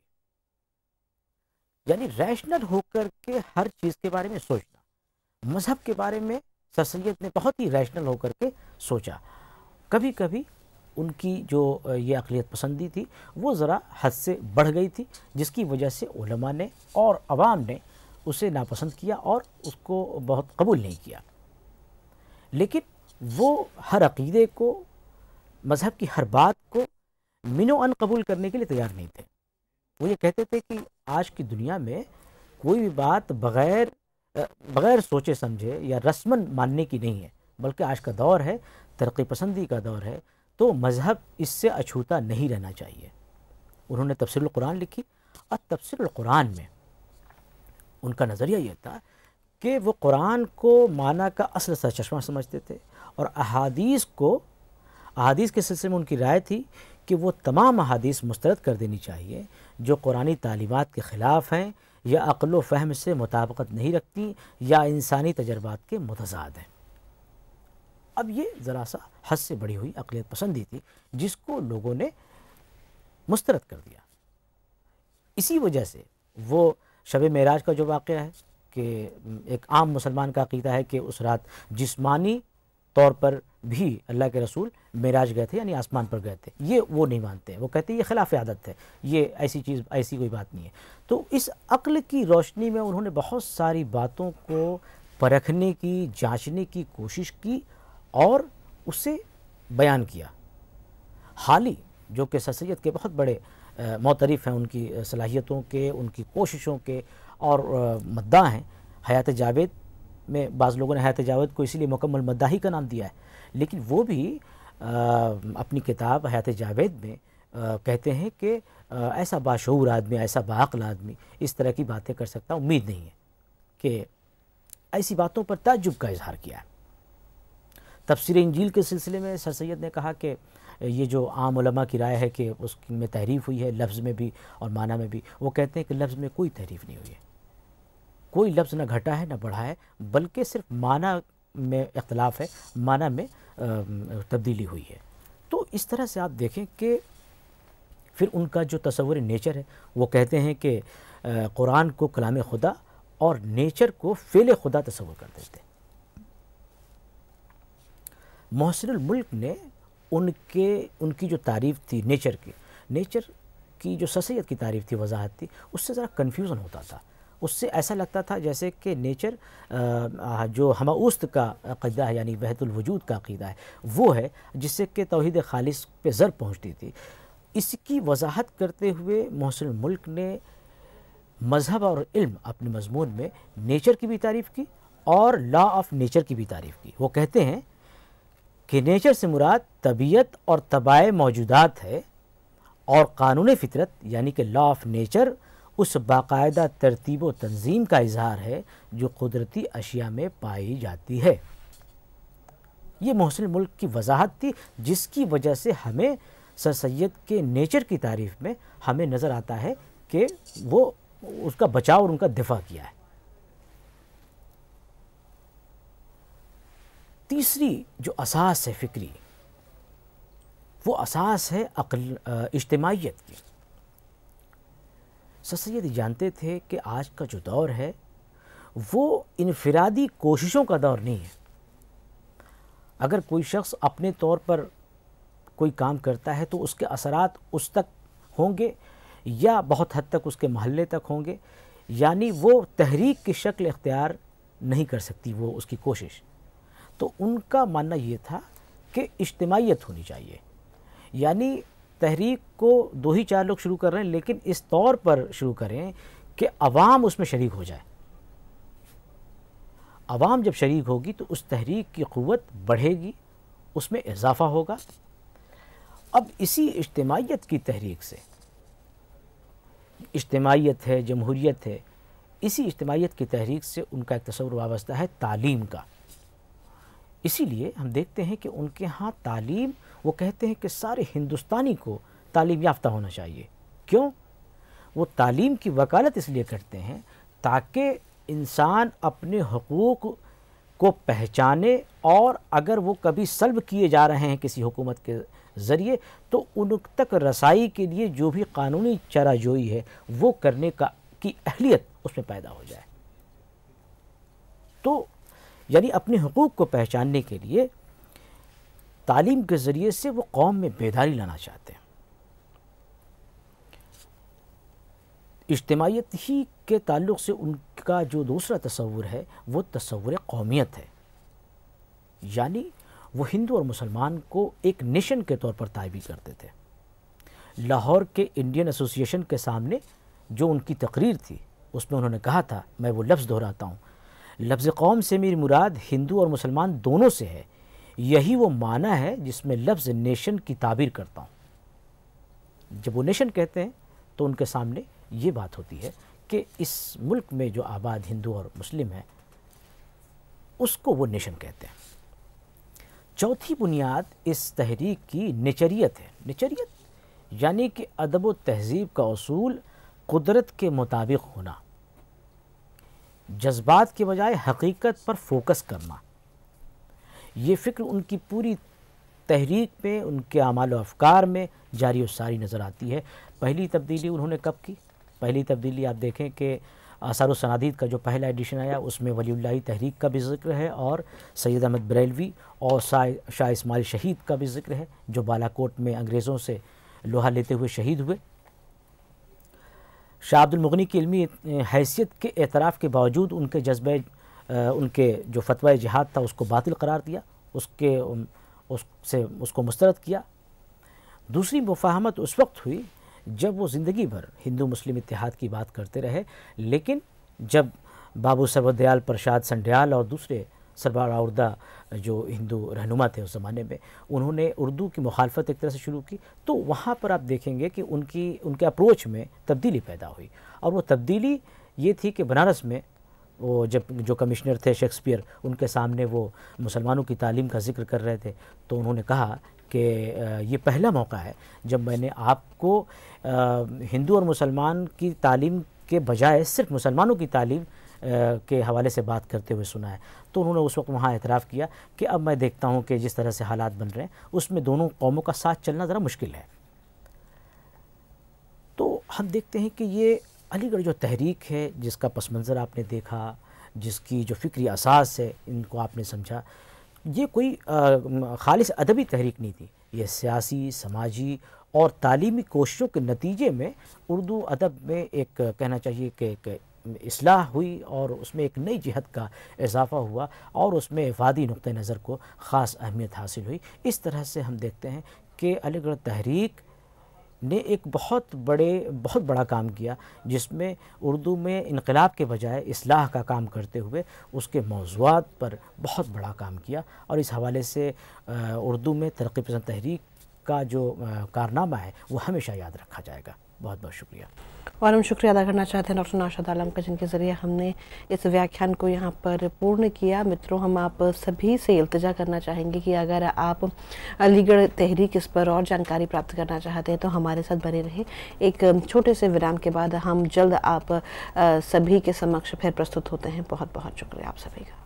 یعنی ریشنل ہو کر کے ہر چیز کے بارے میں سوچنا. مذہب کے بارے میں سر سید نے بہت ہی ریشنل ہو کر کے سوچا. کبھی کبھی ان کی جو یہ عقلیت پسندی تھی وہ ذرا حد سے بڑھ گئی تھی جس کی وجہ سے علماء نے اور عوام نے اسے ناپسند کیا اور اس کو بہت قبول نہیں کیا. لیکن وہ ہر عقیدے کو، مذہب کی ہر بات کو من و ان قبول کرنے کے لیے تیار نہیں تھے. وہ یہ کہتے تھے کہ آج کی دنیا میں کوئی بھی بات بغیر بغیر سوچے سمجھے یا رسمن ماننے کی نہیں ہے، بلکہ آج کا دور ہے ترقی پسندی کا دور ہے، تو مذہب اس سے اچھوتا نہیں رہنا چاہیے. انہوں نے تفسیر القرآن لکھی اور تفسیر القرآن میں ان کا نظریہ یہ تھا کہ وہ قرآن کو معنی کا اصل سرچشمہ سمجھتے تھے اور احادیث کو احادیث کے سلسلے میں ان کی رائے تھی کہ وہ تمام احادیث مسترد کر دینی چاہیے جو قرآنی تعلیمات کے خلاف ہیں یا عقل و فہم سے مطابقت نہیں رکھتی یا انسانی تجربات کے متضاد ہیں. اب یہ ذرا سا حد سے بڑھی ہوئی عقلیت پسندی تھی جس کو لوگوں نے مسترد کر دیا. اسی وجہ سے وہ شب معراج کا جو واقعہ ہے کہ ایک عام مسلمان کا عقیدہ ہے کہ اس رات جسمانی طور پر بھی اللہ کے رسول معراج گئے تھے یعنی آسمان پر گئے تھے، یہ وہ نہیں مانتے. وہ کہتے ہیں یہ خلاف عادت ہے، یہ ایسی چیز ایسی کوئی بات نہیں ہے. تو اس عقل کی روشنی میں انہوں نے بہت ساری باتوں کو پرکھنے کی، جانچنے کی کوشش کی اور اسے بیان کیا. حالی جو کہ سر سید کے بہت بڑے معترف ہیں ان کی صلاحیتوں کے، ان کی کوششوں کے اور مداح ہیں. حیات جاوید میں بعض لوگوں نے حیات جاوید کو اسی لیے مکمل مداحی کا نام دیا ہے، لیکن وہ بھی اپنی کتاب حیات جاوید میں کہتے ہیں کہ ایسا باشعور آدمی، ایسا باعقل آدمی اس طرح کی باتیں کر سکتا امید نہیں ہے، کہ ایسی باتوں پر تعجب کا اظہار کیا ہے. تفسیر انجیل کے سلسلے میں سر سید نے کہا کہ یہ جو عام علماء کی رائے ہے کہ اس میں تحریف ہوئی ہے لفظ میں بھی اور معنی میں بھی. وہ کہتے ہیں کہ لفظ میں کوئی تحریف نہیں ہوئی ہے، کوئی لفظ نہ گھٹا ہے نہ بڑھا ہے، بلکہ صرف معنی میں اختلاف ہے، معنی میں تبدیلی ہوئی ہے. تو اس طرح سے آپ دیکھیں کہ پھر ان کا جو تصور نیچر ہے وہ کہتے ہیں کہ قرآن کو کلام خدا اور نیچر کو فعل خدا تصور کرتے تھے. محسن الملک نے ان کے ان کی جو تعریف تھی نیچر کی نیچر کی جو سر سید کی تعریف تھی، وضاحت تھی، اس سے ذرا کنفیوژن ہوتا تھا. اس سے ایسا لگتا تھا جیسے کہ نیچر جو ہماوست کا عقیدہ ہے یعنی وحدت الوجود کا عقیدہ ہے وہ ہے جس سے کہ توحید خالص پہ زر پہنچتی تھی. اس کی وضاحت کرتے ہوئے محسن الملک نے مذہب اور علم اپنے مضمون میں نیچر کی بھی تعریف کی اور لا آف نیچر کی بھی تعریف کی. وہ کہتے ہیں کہ نیچر سے مراد طبیعت اور طبائع موجودات ہے اور قانون فطرت یعنی کہ لا آف نیچر اس باقاعدہ ترتیب و تنظیم کا اظہار ہے جو قدرتی اشیاء میں پائی جاتی ہے. یہ محسن ملک کی وضاحت تھی جس کی وجہ سے ہمیں سر سید کے نیچر کی تعریف میں ہمیں نظر آتا ہے کہ وہ اس کا بچاؤ اور ان کا دفاع کیا ہے۔ تیسری جو اساس ہے فکری، وہ اساس ہے عقل اجتماعیت کی۔ سر سید جانتے تھے کہ آج کا جو دور ہے وہ انفرادی کوششوں کا دور نہیں ہے۔ اگر کوئی شخص اپنے طور پر کوئی کام کرتا ہے تو اس کے اثرات اس تک ہوں گے یا بہت حد تک اس کے محلے تک ہوں گے، یعنی وہ تحریک کی شکل اختیار نہیں کر سکتی وہ اس کی کوشش۔ تو ان کا ماننا یہ تھا کہ اجتماعیت ہونی چاہیے، یعنی تحریک کو دو ہی چار لوگ شروع کر رہے ہیں لیکن اس طور پر شروع کریں کہ عوام اس میں شریک ہو جائے۔ عوام جب شریک ہوگی تو اس تحریک کی قوت بڑھے گی، اس میں اضافہ ہوگا۔ اب اسی اجتماعیت کی تحریک سے، اجتماعیت ہے، جمہوریت ہے، اسی اجتماعیت کی تحریک سے ان کا ایک تصور وابستہ ہے تعلیم کا۔ اسی لیے ہم دیکھتے ہیں کہ ان کے ہاں تعلیم، وہ کہتے ہیں کہ سارے ہندوستانی کو تعلیم یافتہ ہونا چاہیے۔ کیوں؟ وہ تعلیم کی وکالت اس لیے کرتے ہیں تاکہ انسان اپنے حقوق کو پہچانے، اور اگر وہ کبھی سلب کیے جا رہے ہیں کسی حکومت کے ذریعے تو ان تک رسائی کے لیے جو بھی قانونی چارہ جوئی ہے وہ کرنے کا کی اہلیت اس میں پیدا ہو جائے۔ تو یعنی اپنے حقوق کو پہچاننے کے لیے تعلیم کے ذریعے سے وہ قوم میں بیداری لانا چاہتے ہیں۔ اجتماعیت ہی کے تعلق سے ان کا جو دوسرا تصور ہے وہ تصور قومیت ہے، یعنی وہ ہندو اور مسلمان کو ایک نیشن کے طور پر تعبیر کرتے تھے۔ لاہور کے انڈین ایسوسی ایشن کے سامنے جو ان کی تقریر تھی اس میں انہوں نے کہا تھا، میں وہ لفظ دہراتا ہوں، لفظ قوم سے میری مراد ہندو اور مسلمان دونوں سے ہے، یہی وہ معنی ہے جس میں لفظ نیشن کی تعبیر کرتا ہوں۔ جب وہ نیشن کہتے ہیں تو ان کے سامنے یہ بات ہوتی ہے کہ اس ملک میں جو آباد ہندو اور مسلم ہیں اس کو وہ نیشن کہتے ہیں۔ چوتھی بنیاد اس تحریک کی نیچریت ہے۔ نیچریت یعنی کہ ادب و تہذیب کا اصول قدرت کے مطابق ہونا، جذبات کے بجائے حقیقت پر فوکس کرنا۔ یہ فکر ان کی پوری تحریک میں، ان کے اعمال و افکار میں جاری و ساری نظر آتی ہے۔ پہلی تبدیلی انہوں نے کب کی؟ پہلی تبدیلی آپ دیکھیں کہ آثار و سنادید کا جو پہلا ایڈیشن آیا اس میں ولی اللہ تحریک کا بھی ذکر ہے اور سید احمد بریلوی اور شاہ اسماعیل شہید کا بھی ذکر ہے جو بالا کوٹ میں انگریزوں سے لوہا لیتے ہوئے شہید ہوئے۔ شاہ عبد المغنی کی علمی حیثیت کے اعتراف کے باوجود ان کے جذبہ ان کے جو فتویٰ جہاد تھا اس کو باطل قرار دیا، اس کے اس سے اس کو مسترد کیا۔ دوسری مفاہمت اس وقت ہوئی جب وہ زندگی بھر ہندو مسلم اتحاد کی بات کرتے رہے، لیکن جب بابو سرودیال پرشاد سنڈیال اور دوسرے سربراہ جو ہندو رہنما تھے اس زمانے میں، انہوں نے اردو کی مخالفت ایک طرح سے شروع کی، تو وہاں پر آپ دیکھیں گے کہ ان کی ان کے اپروچ میں تبدیلی پیدا ہوئی، اور وہ تبدیلی یہ تھی کہ بنارس میں وہ جب جو کمشنر تھے شیکسپیئر ان کے سامنے وہ مسلمانوں کی تعلیم کا ذکر کر رہے تھے تو انہوں نے کہا کہ یہ پہلا موقع ہے جب میں نے آپ کو ہندو اور مسلمان کی تعلیم کے بجائے صرف مسلمانوں کی تعلیم کے حوالے سے بات کرتے ہوئے سنا ہے۔ تو انہوں نے اس وقت وہاں اعتراف کیا کہ اب میں دیکھتا ہوں کہ جس طرح سے حالات بن رہے ہیں اس میں دونوں قوموں کا ساتھ چلنا ذرا مشکل ہے۔ تو ہم دیکھتے ہیں کہ یہ علی گڑھ جو تحریک ہے جس کا پس منظر آپ نے دیکھا، جس کی جو فکری اساس ہے ان کو آپ نے سمجھا، یہ کوئی خالص ادبی تحریک نہیں تھی، یہ سیاسی، سماجی اور تعلیمی کوششوں کے نتیجے میں اردو ادب میں ایک کہنا چاہیے کہ ایک اصلاح ہوئی اور اس میں ایک نئی جہت کا اضافہ ہوا اور اس میں افادی نقطہ نظر کو خاص اہمیت حاصل ہوئی۔ اس طرح سے ہم دیکھتے ہیں کہ علی گڑھ تحریک نے ایک بہت بڑے بہت بڑا کام کیا جس میں اردو میں انقلاب کے بجائے اصلاح کا کام کرتے ہوئے اس کے موضوعات پر بہت بڑا کام کیا، اور اس حوالے سے اردو میں ترقی پسند تحریک کا جو کارنامہ ہے وہ ہمیشہ یاد رکھا جائے گا۔ بہت بہت شکریہ. اور ہم شکریہ ادا کرنا چاہتے ہیں ڈاکٹر نوشاد عالم کا، جن کے ذریعے ہم نے اس ویاکھان کو یہاں پر پورن کیا. متروں، ہم آپ سبھی سے التجا کرنا چاہیں گے کہ اگر آپ علی گڑھ تحریک اس پر اور جانکاری پراپت کرنا چاہتے ہیں تو ہمارے ساتھ بنے رہیں. ایک چھوٹے سے ورام کے بعد ہم جلد آپ سبھی کے سمکش پھر پرستت ہوتے ہیں. بہت بہت شکریہ آپ سبھی کا.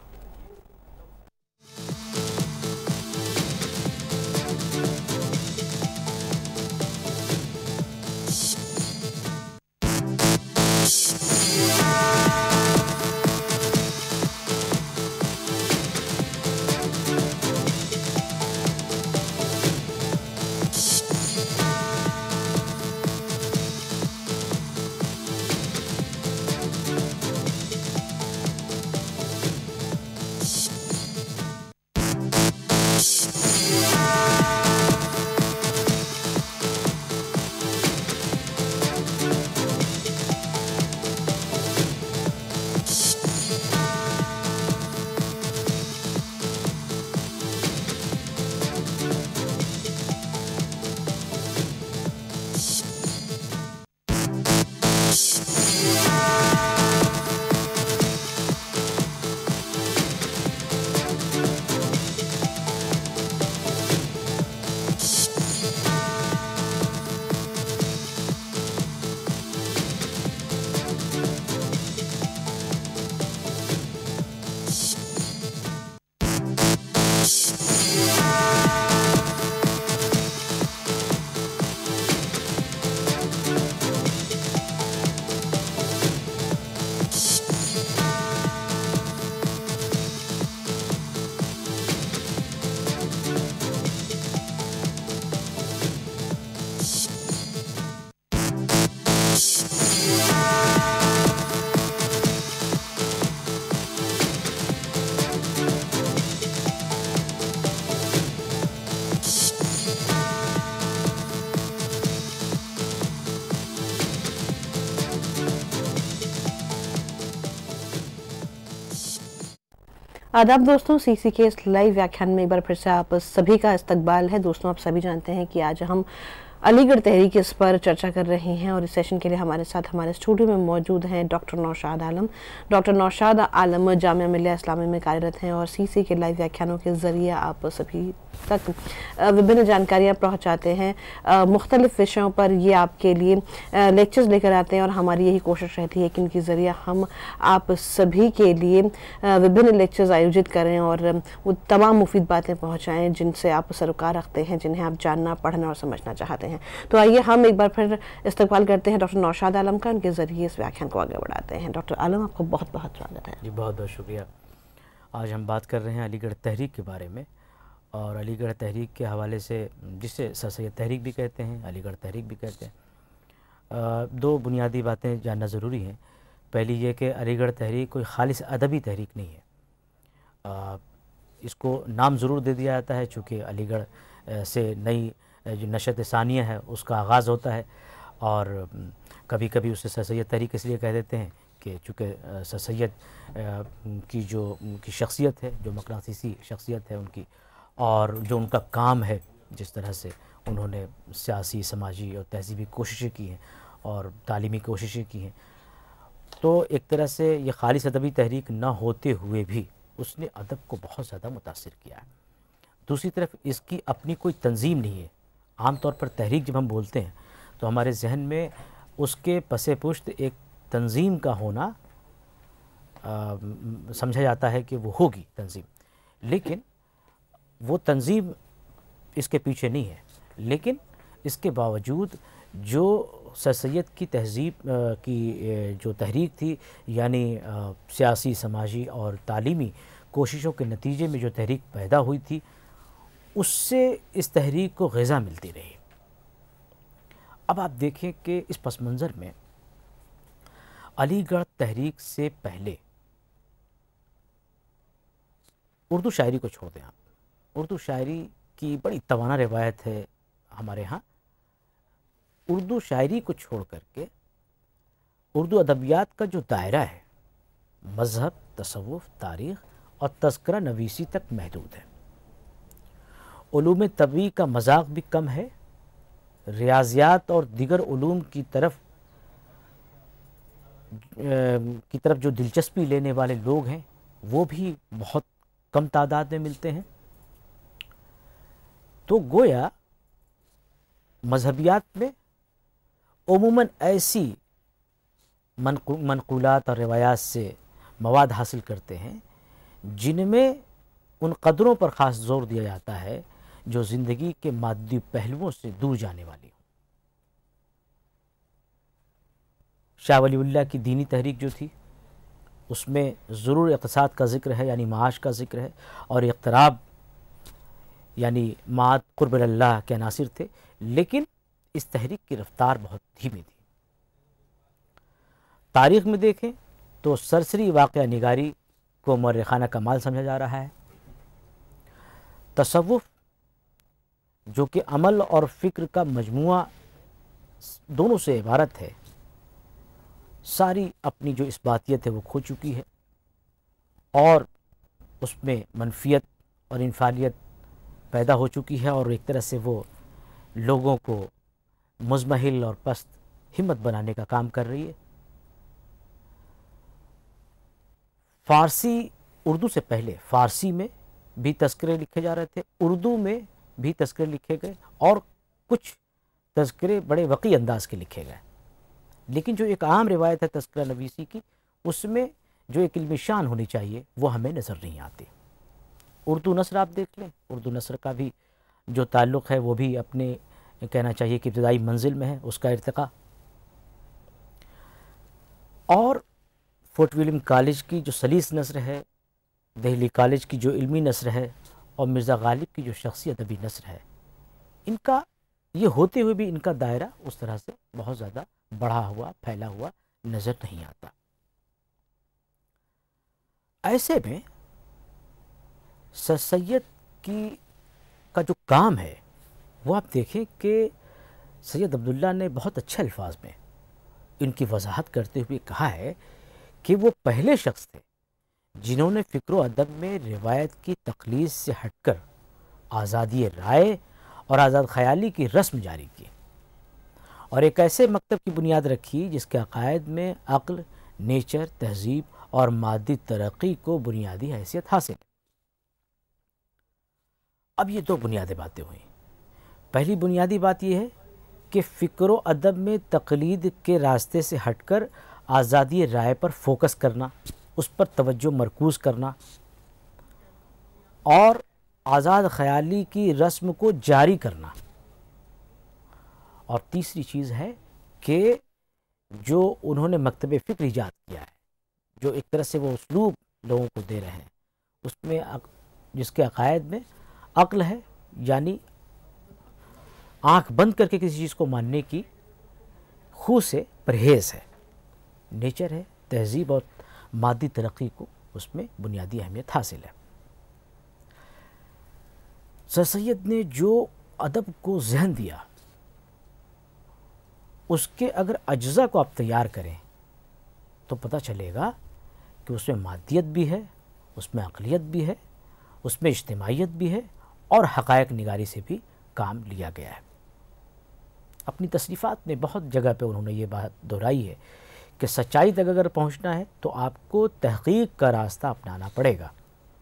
آداب دوستوں، سی سی کے اس لائیو ویاکھان میں ایک بار پھر سے آپ سبھی کا استقبال ہے. دوستوں، آپ سبھی جانتے ہیں کہ آج ہم علی گڑھ تحریک اس پر چرچا کر رہے ہیں اور اس سیشن کے لیے ہمارے ساتھ ہمارے اسٹوڈیو میں موجود ہیں ڈاکٹر نوشاد عالم. ڈاکٹر نوشاد عالم جامعہ ملیہ اسلامیہ میں کاررت ہیں اور سی سی کے لائیو ویاکھانوں کے ذریعے آپ سبھی تک وبھن جانکاریاں پہنچاتے ہیں. مختلف وشیوں پر یہ آپ کے لیے لیکچرز لے کر آتے ہیں اور ہماری یہی کوشش رہتی ہے کہ ان کے ذریعے ہم آپ سبھی کے لیے وبھن لیکچرز آیوجت کریں اور وہ تمام مفید باتیں پہنچائیں جن سے آپ سروکار رکھتے ہیں، جنہیں آپ جاننا، پڑھنا اور سمجھنا چاہتے ہیں. تو آئیے ہم ایک بار پھر استقبال کرتے ہیں ڈاکٹر نوشاد عالم کا، ان کے ذریعے اس ویاکھان کو آگے بڑھاتے ہیں. ڈاکٹر عالم، آپ کو بہت بہت سواگت ہے. جی بہت بہت شکریہ. آج ہم بات کر رہے ہیں علی گڑھ تحریک کے بارے میں، اور علی گڑھ تحریک کے حوالے سے، جسے سر سید تحریک بھی کہتے ہیں، علی گڑھ تحریک بھی کہتے ہیں، دو بنیادی باتیں جاننا ضروری ہیں. پہلی یہ کہ علی گڑھ تحریک کوئی خالص ادبی تحریک نہیں ہے. اس کو نام ضرور دے دیا جاتا ہے چونکہ علی گڑھ سے نئی جو نشست ثانیہ ہے اس کا آغاز ہوتا ہے، اور کبھی کبھی اسے سر سید تحریک اس لیے کہہ دیتے ہیں کہ چونکہ سر سید کی جو ان کی شخصیت ہے، جو مقناطیسی شخصیت ہے ان کی، اور جو ان کا کام ہے، جس طرح سے انہوں نے سیاسی، سماجی اور تہذیبی کوششیں کی ہیں اور تعلیمی کوششیں کی ہیں، تو ایک طرح سے یہ خالص ادبی تحریک نہ ہوتے ہوئے بھی اس نے ادب کو بہت زیادہ متاثر کیا ہے. دوسری طرف اس کی اپنی کوئی تنظیم نہیں ہے. عام طور پر تحریک جب ہم بولتے ہیں تو ہمارے ذہن میں اس کے پس پشت ایک تنظیم کا ہونا سمجھا جاتا ہے کہ وہ ہوگی تنظیم، لیکن وہ تنظیم اس کے پیچھے نہیں ہے. لیکن اس کے باوجود جو سر سید کی تہذیب کی جو تحریک تھی، یعنی سیاسی، سماجی اور تعلیمی کوششوں کے نتیجے میں جو تحریک پیدا ہوئی تھی، اس سے اس تحریک کو غذا ملتی رہی. اب آپ دیکھیں کہ اس پس منظر میں علی گڑھ تحریک سے پہلے اردو شاعری کو چھوڑ دیں آپ. اردو شاعری کی بڑی توانا روایت ہے ہمارے ہاں. اردو شاعری کو چھوڑ کر کے اردو ادبیات کا جو دائرہ ہے مذہب، تصوف، تاریخ اور تذکرہ نویسی تک محدود ہے. علوم طبعی کا مذاق بھی کم ہے، ریاضیات اور دیگر علوم کی طرف کی طرف جو دلچسپی لینے والے لوگ ہیں وہ بھی بہت کم تعداد میں ملتے ہیں۔ تو گویا مذہبیات میں عموماً ایسی منقولات اور روایات سے مواد حاصل کرتے ہیں جن میں ان قدروں پر خاص زور دیا جاتا ہے جو زندگی کے مادی پہلوؤں سے دور جانے والی ہوں۔ شاہ ولی اللہ کی دینی تحریک جو تھی اس میں ضرور اقتصاد کا ذکر ہے، یعنی معاش کا ذکر ہے، اور اقتراب یعنی معاد قرب اللہ کے عناصر تھے، لیکن اس تحریک کی رفتار بہت دھیمی تھی۔ تاریخ میں دیکھیں تو سرسری واقعہ نگاری کو مورخانہ کمال سمجھا جا رہا ہے۔ تصوف جو کہ عمل اور فکر کا مجموعہ دونوں سے عبارت ہے، ساری اپنی جو اثباتیت ہے وہ کھو چکی ہے، اور اس میں منفیت اور انفعالیت پیدا ہو چکی ہے، اور ایک طرح سے وہ لوگوں کو مزمحل اور پست ہمت بنانے کا کام کر رہی ہے۔ فارسی اردو سے پہلے فارسی میں بھی تذکرے لکھے جا رہے تھے، اردو میں بھی تذکرے لکھے گئے، اور کچھ تذکرے بڑے وقی انداز کے لکھے گئے، لیکن جو ایک عام روایت ہے تذکرہ نویسی کی، اس میں جو ایک علمی شان ہونی چاہیے وہ ہمیں نظر نہیں آتی۔ اردو نثر آپ دیکھ لیں، اردو نثر کا بھی جو تعلق ہے وہ بھی اپنے کہنا چاہیے کہ ابتدائی منزل میں ہے، اس کا ارتقاء۔ اور فورٹ ولیم کالج کی جو سلیس نثر ہے، دہلی کالج کی جو علمی نثر ہے، اور مرزا غالب کی جو شخصی ادبی نثر ہے، ان کا یہ ہوتے ہوئے بھی ان کا دائرہ اس طرح سے بہت زیادہ بڑھا ہوا پھیلا ہوا نظر نہیں آتا۔ ایسے میں سر سید کی کا جو کام ہے وہ آپ دیکھیں کہ سید عبداللہ نے بہت اچھے الفاظ میں ان کی وضاحت کرتے ہوئے کہا ہے کہ وہ پہلے شخص تھے جنہوں نے فکر و ادب میں روایت کی تقلید سے ہٹ کر آزادی رائے اور آزاد خیالی کی رسم جاری کی، اور ایک ایسے مکتب کی بنیاد رکھی جس کے عقائد میں عقل، نیچر، تہذیب اور مادی ترقی کو بنیادی حیثیت حاصل ہے۔ اب یہ دو بنیادی باتیں ہوئیں۔ پہلی بنیادی بات یہ ہے کہ فکر و ادب میں تقلید کے راستے سے ہٹ کر آزادی رائے پر فوکس کرنا، اس پر توجہ مرکوز کرنا، اور آزاد خیالی کی رسم کو جاری کرنا۔ اور تیسری چیز ہے کہ جو انہوں نے مکتب فکر ایجاد کیا ہے، جو ایک طرح سے وہ اسلوب لوگوں کو دے رہے ہیں، اس میں جس کے عقائد میں عقل ہے، یعنی آنکھ بند کر کے کسی چیز کو ماننے کی خو سے پرہیز ہے، نیچر ہے، تہذیب اور مادی ترقی کو اس میں بنیادی اہمیت حاصل ہے۔ سر سید نے جو ادب کو ذہن دیا، اس کے اگر اجزاء کو آپ تیار کریں تو پتہ چلے گا کہ اس میں مادیت بھی ہے، اس میں عقلیت بھی ہے، اس میں اجتماعیت بھی ہے، اور حقائق نگاری سے بھی کام لیا گیا ہے۔ اپنی تصنیفات میں بہت جگہ پہ انہوں نے یہ بات دہرائی ہے کہ سچائی تک اگر پہنچنا ہے تو آپ کو تحقیق کا راستہ اپنانا پڑے گا۔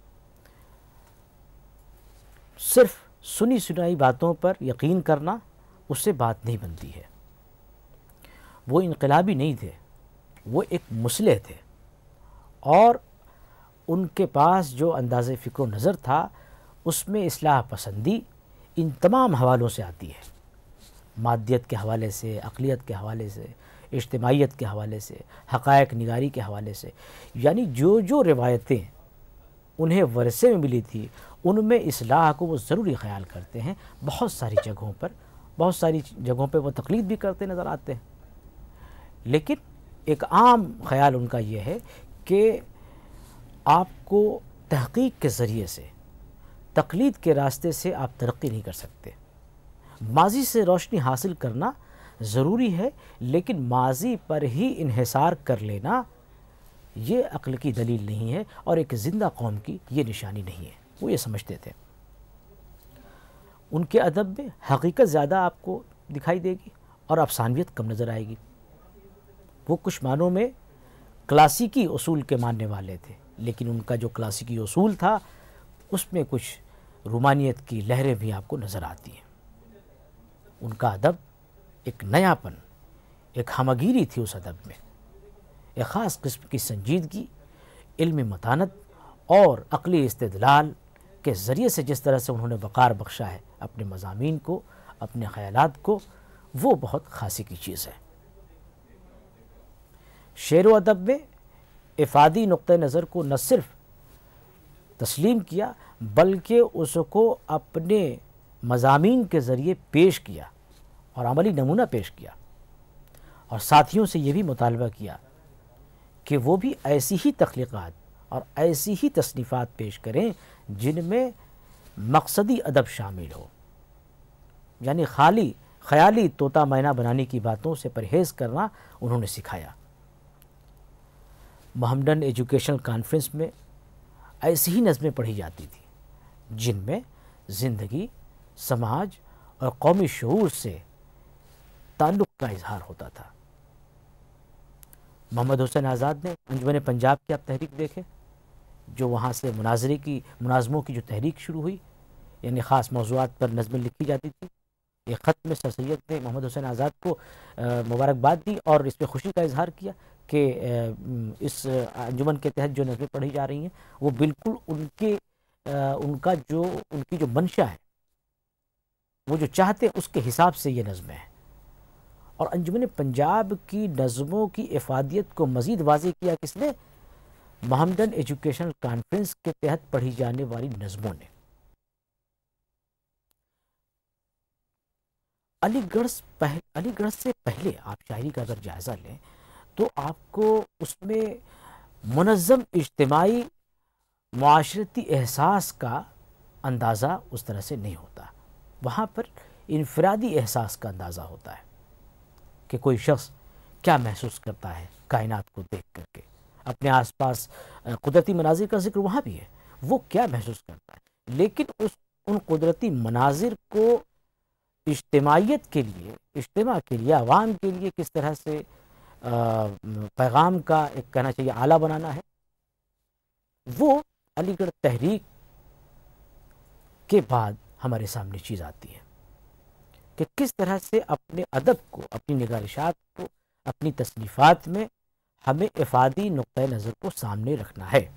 صرف سنی سنائی باتوں پر یقین کرنا اس سے بات نہیں بنتی ہے۔ وہ انقلابی نہیں تھے، وہ ایک مصلح تھے، اور ان کے پاس جو انداز فکر و نظر تھا اس میں اصلاح پسندی ان تمام حوالوں سے آتی ہے، مادیت کے حوالے سے، عقلیت کے حوالے سے، اجتماعیت کے حوالے سے، حقائق نگاری کے حوالے سے، یعنی جو جو روایتیں انہیں ورثے میں ملی تھی ان میں اصلاح کو وہ ضروری خیال کرتے ہیں۔ بہت ساری جگہوں پر بہت ساری جگہوں پہ وہ تقلید بھی کرتے نظر آتے ہیں، لیکن ایک عام خیال ان کا یہ ہے کہ آپ کو تحقیق کے ذریعے سے، تقلید کے راستے سے آپ ترقی نہیں کر سکتے۔ ماضی سے روشنی حاصل کرنا ضروری ہے، لیکن ماضی پر ہی انحصار کر لینا یہ عقل کی دلیل نہیں ہے، اور ایک زندہ قوم کی یہ نشانی نہیں ہے۔ وہ یہ سمجھتے تھے۔ ان کے ادب میں حقیقت زیادہ آپ کو دکھائی دے گی اور افسانویت کم نظر آئے گی۔ وہ کچھ معنوں میں کلاسیکی اصول کے ماننے والے تھے، لیکن ان کا جو کلاسیکی اصول تھا اس میں کچھ رومانیت کی لہریں بھی آپ کو نظر آتی ہیں۔ ان کا ادب ایک نیاپن، ایک ہمگیری تھی اس ادب میں، ایک خاص قسم کی سنجیدگی، علمی متانت اور عقلی استدلال کے ذریعے سے جس طرح سے انہوں نے وقار بخشا ہے اپنے مضامین کو، اپنے خیالات کو، وہ بہت خاصی کی چیز ہے۔ شعر و ادب میں افادی نقطہ نظر کو نہ صرف تسلیم کیا بلکہ اس کو اپنے مضامین کے ذریعے پیش کیا اور عملی نمونہ پیش کیا، اور ساتھیوں سے یہ بھی مطالبہ کیا کہ وہ بھی ایسی ہی تخلیقات اور ایسی ہی تصنیفات پیش کریں جن میں مقصدی ادب شامل ہو، یعنی خالی خیالی طوطا مینا بنانے کی باتوں سے پرہیز کرنا انہوں نے سکھایا۔ محمدن ایجوکیشنل کانفرنس میں ایسی ہی نظمیں پڑھی جاتی تھیں جن میں زندگی، سماج اور قومی شعور سے تعلق کا اظہار ہوتا تھا۔ محمد حسین آزاد نے انجمن پنجاب کی آپ تحریک دیکھیں، جو وہاں سے مناظرے کی مناظموں کی جو تحریک شروع ہوئی، یعنی خاص موضوعات پر نظمیں لکھی جاتی تھی۔ ایک خط میں سر سید نے محمد حسین آزاد کو مبارکباد دی اور اس پہ خوشی کا اظہار کیا کہ اس انجمن کے تحت جو نظمیں پڑھی جا رہی ہیں وہ بالکل ان کے ان کا جو ان کی جو منشا ہے، وہ جو چاہتے اس کے حساب سے یہ نظمیں ہیں۔ اور انجمن پنجاب کی نظموں کی افادیت کو مزید واضح کیا کس نے؟ محمدن ایجوکیشنل کانفرنس کے تحت پڑھی جانے والی نظموں نے۔ علی گڑھ پہل علی گڑھ سے پہلے آپ شاعری کا اگر جائزہ لیں تو آپ کو اس میں منظم اجتماعی معاشرتی احساس کا اندازہ اس طرح سے نہیں ہوتا۔ وہاں پر انفرادی احساس کا اندازہ ہوتا ہے کہ کوئی شخص کیا محسوس کرتا ہے کائنات کو دیکھ کر کے۔ اپنے آس پاس قدرتی مناظر کا ذکر وہاں بھی ہے، وہ کیا محسوس کرتا ہے، لیکن اس ان قدرتی مناظر کو اجتماعیت کے لیے، اجتماع کے لیے، عوام کے لیے کس طرح سے پیغام کا ایک کہنا چاہیے آلہ بنانا ہے، وہ علی گڑھ تحریک کے بعد ہمارے سامنے چیز آتی ہے کہ کس طرح سے اپنے ادب کو، اپنی نگارشات کو، اپنی تصنیفات میں ہمیں افادی نقطہ نظر کو سامنے رکھنا ہے۔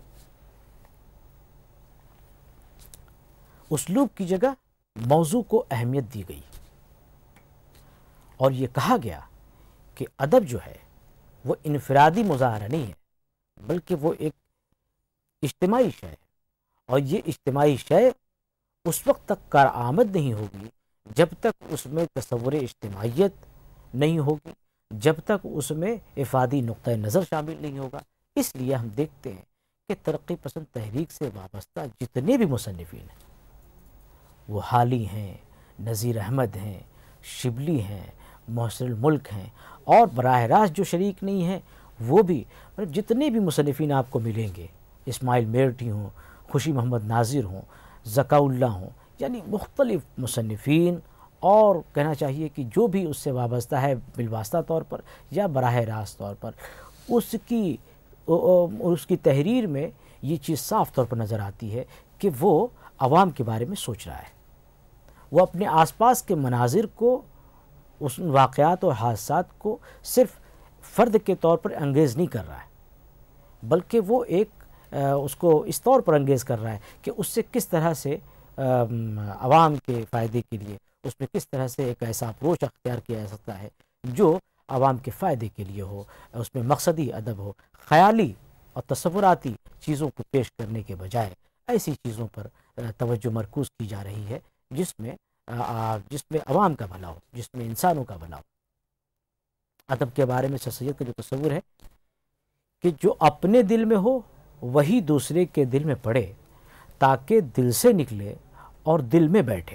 اسلوب کی جگہ موضوع کو اہمیت دی گئی اور یہ کہا گیا کہ ادب جو ہے وہ انفرادی مظاہرہ نہیں ہے بلکہ وہ ایک اجتماعی شے ہے، اور یہ اجتماعی شے اس وقت تک کارآمد نہیں ہوگی جب تک اس میں تصور اجتماعیت نہیں ہوگی، جب تک اس میں افادی نقطہ نظر شامل نہیں ہوگا۔ اس لیے ہم دیکھتے ہیں کہ ترقی پسند تحریک سے وابستہ جتنے بھی مصنفین ہیں، وہ حالی ہیں، نذیر احمد ہیں، شبلی ہیں، محسن الملک ہیں، اور براہ راست جو شریک نہیں ہیں وہ بھی، جتنے بھی مصنفین آپ کو ملیں گے، اسماعیل میرٹھی ہوں، خوشی محمد ناظر ہوں، ذکاء اللہ ہوں، یعنی مختلف مصنفین، اور کہنا چاہیے کہ جو بھی اس سے وابستہ ہے بالواسطہ طور پر یا براہ راست طور پر، اس کی اس کی تحریر میں یہ چیز صاف طور پر نظر آتی ہے کہ وہ عوام کے بارے میں سوچ رہا ہے۔ وہ اپنے آس پاس کے مناظر کو، اس واقعات اور حادثات کو صرف فرد کے طور پر انگیز نہیں کر رہا ہے، بلکہ وہ ایک اس کو اس طور پر انگیز کر رہا ہے کہ اس سے کس طرح سے عوام کے فائدے کے لیے اس میں کس طرح سے ایک ایسا اپروچ اختیار کیا جا سکتا ہے جو عوام کے فائدے کے لیے ہو، اس میں مقصدی ادب ہو، خیالی اور تصوراتی چیزوں کو پیش کرنے کے بجائے ایسی چیزوں پر توجہ مرکوز کی جا رہی ہے جس میں جس میں عوام کا بھلا ہو، جس میں انسانوں کا بھلا ہو۔ ادب کے بارے میں سر سید کا جو تصور ہے کہ جو اپنے دل میں ہو وہی دوسرے کے دل میں پڑے تاکہ دل سے نکلے اور دل میں بیٹھے۔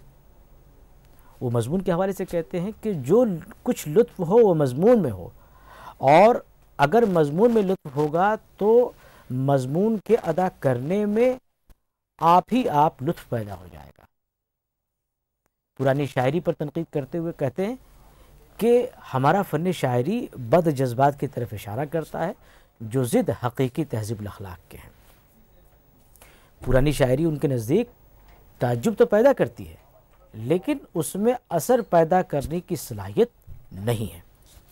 وہ مضمون کے حوالے سے کہتے ہیں کہ جو کچھ لطف ہو وہ مضمون میں ہو، اور اگر مضمون میں لطف ہوگا تو مضمون کے ادا کرنے میں آپ ہی آپ لطف پیدا ہو جائے گا۔ پرانی شاعری پر تنقید کرتے ہوئے کہتے ہیں کہ ہمارا فن شاعری بد جذبات کی طرف اشارہ کرتا ہے جو ضد حقیقی تہذیب الاخلاق کے ہیں۔ پرانی شاعری ان کے نزدیک تعجب تو پیدا کرتی ہے لیکن اس میں اثر پیدا کرنے کی صلاحیت نہیں ہے۔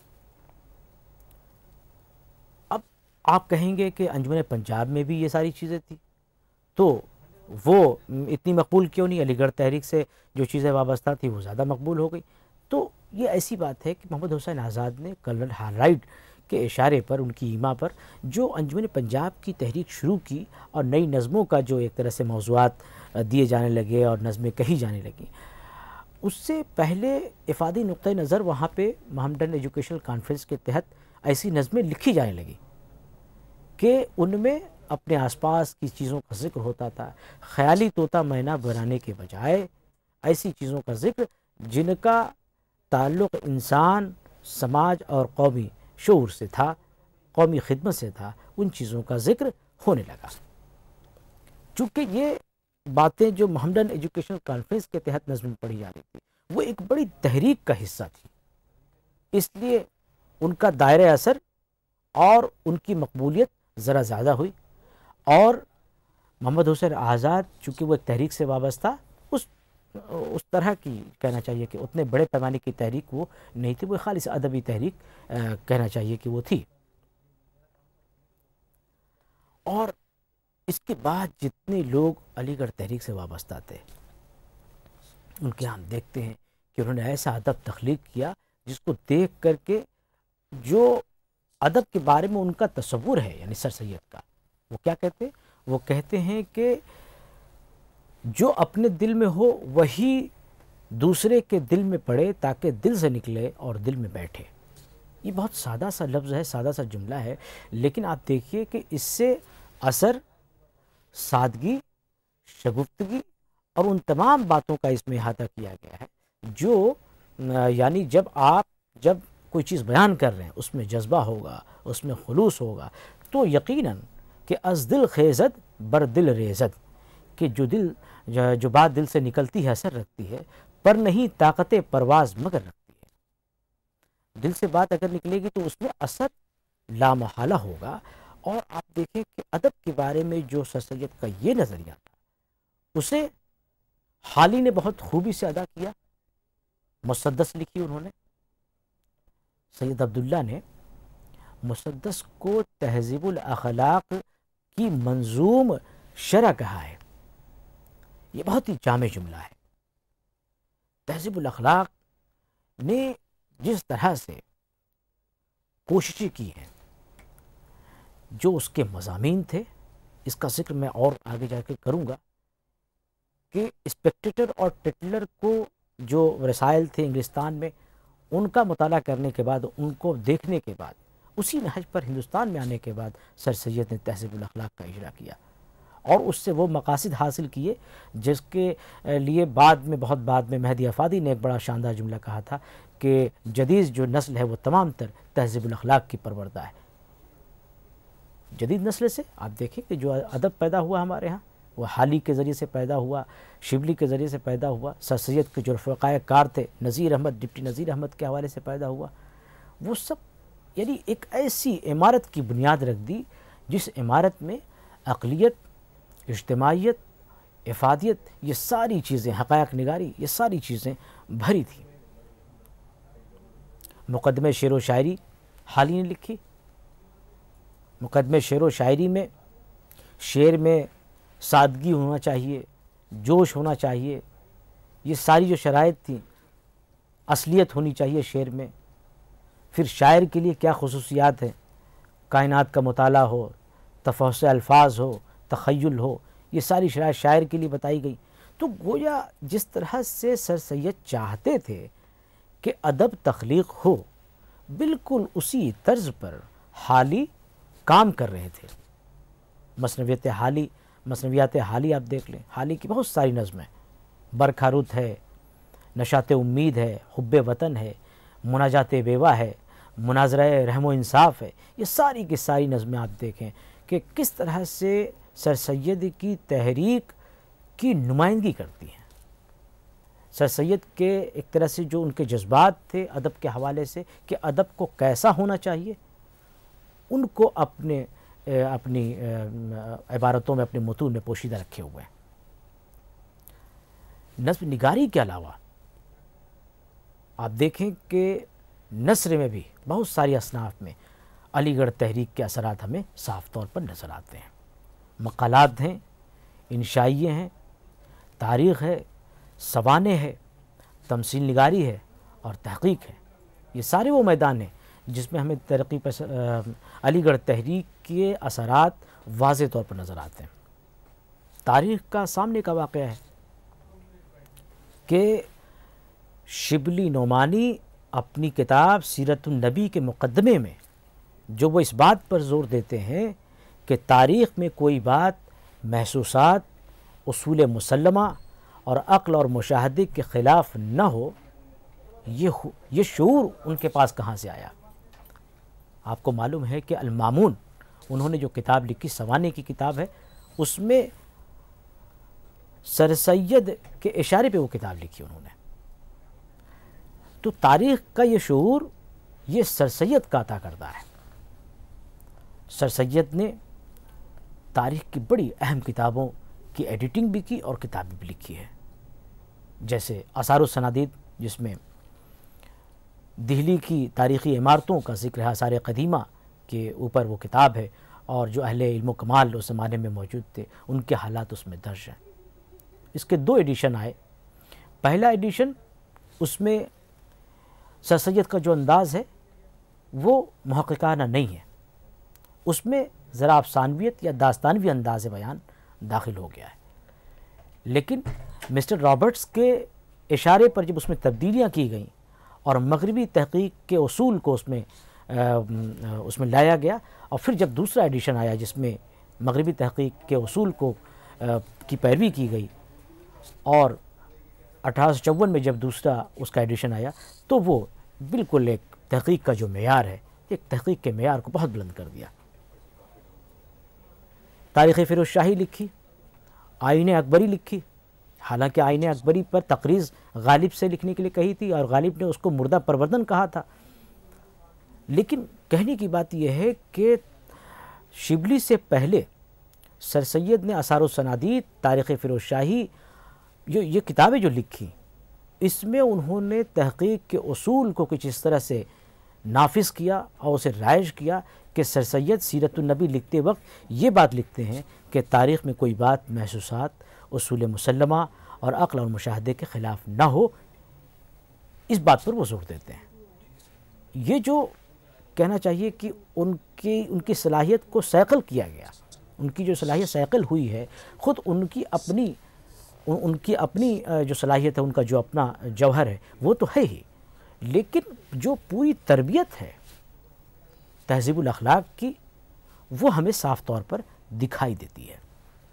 اب آپ کہیں گے کہ انجمن پنجاب میں بھی یہ ساری چیزیں تھیں تو وہ اتنی مقبول کیوں نہیں؟ علی گڑھ تحریک سے جو چیزیں وابستہ تھی وہ زیادہ مقبول ہو گئی۔ تو یہ ایسی بات ہے کہ محمد حسین آزاد نے کرنل ہالرائٹ کے اشارے پر، ان کی ایما پر جو انجمن پنجاب کی تحریک شروع کی اور نئی نظموں کا جو ایک طرح سے موضوعات دیے جانے لگے اور نظمیں کہی جانے لگیں، اس سے پہلے افادی نقطہ نظر وہاں پہ محمدن ایجوکیشنل کانفرنس کے تحت ایسی نظمیں لکھی جانے لگیں کہ ان میں اپنے آس پاس کی چیزوں کا ذکر ہوتا تھا، خیالی طوطا مینا بنانے کے بجائے ایسی چیزوں کا ذکر جن کا تعلق انسان، سماج اور قومی شعور سے تھا، قومی خدمت سے تھا، ان چیزوں کا ذکر ہونے لگا۔ چونکہ یہ باتیں جو محمدن ایجوکیشنل کانفرنس کے تحت نظم پڑھی جا رہی تھی وہ ایک بڑی تحریک کا حصہ تھی، اس لیے ان کا دائرہ اثر اور ان کی مقبولیت ذرا زیادہ ہوئی، اور محمد حسین آزاد چونکہ وہ ایک تحریک سے وابستہ اس اس طرح کی کہنا چاہیے کہ اتنے بڑے پیمانے کی تحریک وہ نہیں تھی، وہ خالص ادبی تحریک کہنا چاہیے کہ وہ تھی۔ اور اس کے بعد جتنے لوگ علی گڑھ تحریک سے وابستہ تھے ان کے ہم دیکھتے ہیں کہ انہوں نے ایسا ادب تخلیق کیا جس کو دیکھ کر کے جو ادب کے بارے میں ان کا تصور ہے، یعنی سر سید کا، وہ کیا کہتے ہیں؟ وہ کہتے ہیں کہ جو اپنے دل میں ہو وہی دوسرے کے دل میں پڑے تاکہ دل سے نکلے اور دل میں بیٹھے۔ یہ بہت سادہ سا لفظ ہے، سادہ سا جملہ ہے، لیکن آپ دیکھیے کہ اس سے اثر، سادگی، شگفتگی اور ان تمام باتوں کا اس میں احاطہ کیا گیا ہے جو یعنی جب آپ جب کوئی چیز بیان کر رہے ہیں اس میں جذبہ ہوگا، اس میں خلوص ہوگا، تو یقیناً کہ از دل خیزد بر دل ریزد، کہ جو دل جو بات دل سے نکلتی ہے اثر رکھتی ہے، پر نہیں طاقت پرواز مگر رکھتی ہے۔ دل سے بات اگر نکلے گی تو اس میں اثر لامحالہ ہوگا۔ اور آپ دیکھیں کہ ادب کے بارے میں جو سر سید کا یہ نظریہ تھا اسے حالی نے بہت خوبی سے ادا کیا۔ مسدس لکھی انہوں نے، سید عبداللہ نے مسدس کو تہذیب الاخلاق کی منظوم شرح کہا ہے۔ یہ بہت ہی جامع جملہ ہے۔ تہذیب الاخلاق نے جس طرح سے کوششیں کی ہیں، جو اس کے مضامین تھے، اس کا ذکر میں اور آگے جا کے کروں گا کہ اسپیکٹیٹر اور ٹٹلر کو جو رسائل تھے انگلستان میں، ان کا مطالعہ کرنے کے بعد، ان کو دیکھنے کے بعد، اسی نہج پر ہندوستان میں آنے کے بعد سر سید نے تہذیب الاخلاق کا اجرا کیا اور اس سے وہ مقاصد حاصل کیے جس کے لیے بعد میں بہت بعد میں مہدی افادی نے ایک بڑا شاندار جملہ کہا تھا کہ جدید جو نسل ہے وہ تمام تر تہذیب الاخلاق کی پروردہ ہے۔ جدید نسل سے آپ دیکھیں کہ جو ادب پیدا ہوا ہمارے ہاں وہ حالی کے ذریعے سے پیدا ہوا، شبلی کے ذریعے سے پیدا ہوا، سر سید کے جو رفقائے کار تھے، نذیر احمد، ڈپٹی نذیر احمد کے حوالے سے پیدا ہوا، وہ سب یعنی ایک ایسی عمارت کی بنیاد رکھ دی جس عمارت میں عقلیت، اجتماعیت، افادیت، یہ ساری چیزیں، حقائق نگاری، یہ ساری چیزیں بھری تھیں۔ مقدمہ شعر و شاعری حالی نے لکھی۔ مقدمہ شعر و شاعری میں شعر میں سادگی ہونا چاہیے، جوش ہونا چاہیے، یہ ساری جو شرائط تھیں، اصلیت ہونی چاہیے شعر میں۔ پھر شاعر کے لیے کیا خصوصیات ہیں، کائنات کا مطالعہ ہو، تفحص الفاظ ہو، تخیل ہو، یہ ساری شرائط شاعر کے لیے بتائی گئی۔ تو گویا جس طرح سے سر سید چاہتے تھے کہ ادب تخلیق ہو، بالکل اسی طرز پر حالی کام کر رہے تھے۔ مثنویت حالی مثنویات حالی آپ دیکھ لیں، حالی کی بہت ساری نظمیں، برکھا رت ہے، نشاط امید ہے، حب وطن ہے، مناجات بیوہ ہے، مناظرہ رحم و انصاف ہے، یہ ساری کی ساری نظمیں آپ دیکھیں کہ کس طرح سے سر سید کی تحریک کی نمائندگی کرتی ہیں۔ سر سید کے ایک طرح سے جو ان کے جذبات تھے ادب کے حوالے سے کہ ادب کو کیسا ہونا چاہیے، ان کو اپنے اپنی عبارتوں میں، اپنے متون میں پوشیدہ رکھے ہوئے ہیں۔ نظم نگاری کے علاوہ آپ دیکھیں کہ نثر میں بھی بہت ساری اصناف میں علی گڑھ تحریک کے اثرات ہمیں صاف طور پر نظر آتے ہیں۔ مقالات ہیں، انشائیے ہیں، تاریخ ہے، سوانح ہے، تمثیل نگاری ہے اور تحقیق ہے۔ یہ سارے وہ میدان ہیں جس میں ہمیں ترقی پر علی گڑھ تحریک کے اثرات واضح طور پر نظر آتے ہیں۔ تاریخ کا سامنے کا واقعہ ہے کہ شبلی نعمانی اپنی کتاب سیرت النبی کے مقدمے میں جو وہ اس بات پر زور دیتے ہیں کہ تاریخ میں کوئی بات محسوسات، اصول مسلمہ اور عقل اور مشاہدے کے خلاف نہ ہو، یہ یہ شعور ان کے پاس کہاں سے آیا؟ آپ کو معلوم ہے کہ المامون انہوں نے جو کتاب لکھی، سوانح کی کتاب ہے، اس میں سر سید کے اشارے پہ وہ کتاب لکھی انہوں نے۔ تو تاریخ کا یہ شعور یہ سر سید کا عطا کردہ ہے۔ سر سید نے تاریخ کی بڑی اہم کتابوں کی ایڈیٹنگ بھی کی اور کتابیں بھی لکھی ہے، جیسے آثار السنادید جس میں دہلی کی تاریخی عمارتوں کا ذکر ہے، آثار قدیمہ کے اوپر وہ کتاب ہے، اور جو اہل علم و کمال اس زمانے میں موجود تھے ان کے حالات اس میں درج ہیں۔ اس کے دو ایڈیشن آئے۔ پہلا ایڈیشن اس میں سر سید کا جو انداز ہے وہ محققانہ نہیں ہے، اس میں ذرا افسانویت یا داستانوی انداز بیان داخل ہو گیا ہے، لیکن مسٹر رابرٹس کے اشارے پر جب اس میں تبدیلیاں کی گئیں اور مغربی تحقیق کے اصول کو اس میں اس میں لایا گیا، اور پھر جب دوسرا ایڈیشن آیا جس میں مغربی تحقیق کے اصول کو کی پیروی کی گئی، اور اٹھارہ سو چون میں جب دوسرا اس کا ایڈیشن آیا تو وہ بالکل ایک تحقیق کا جو معیار ہے، ایک تحقیق کے معیار کو بہت بلند کر دیا۔ تاریخ فیروز شاہی لکھی، آئین اکبری لکھی، حالانکہ آئین اکبری پر تقریض غالب سے لکھنے کے لیے کہی تھی اور غالب نے اس کو مردہ پروردن کہا تھا، لیکن کہنے کی بات یہ ہے کہ شبلی سے پہلے سر سید نے آثار السنادید، تاریخ فیروز شاہی، جو یہ کتابیں جو لکھی، اس میں انہوں نے تحقیق کے اصول کو کچھ اس طرح سے نافذ کیا اور اسے رائج کیا کہ سر سید سیرت النبی لکھتے وقت یہ بات لکھتے ہیں کہ تاریخ میں کوئی بات محسوسات، اصول مسلمہ اور عقل اور مشاہدے کے خلاف نہ ہو، اس بات پر وہ زور دیتے ہیں۔ یہ جو کہنا چاہیے کہ ان کی ان کی صلاحیت کو سیقل کیا گیا، ان کی جو صلاحیت سیقل ہوئی ہے، خود ان کی اپنی ان کی اپنی جو صلاحیت ہے، ان کا جو اپنا جوہر ہے وہ تو ہے ہی، لیکن جو پوری تربیت ہے تہذیب الاخلاق کی، وہ ہمیں صاف طور پر دکھائی دیتی ہے۔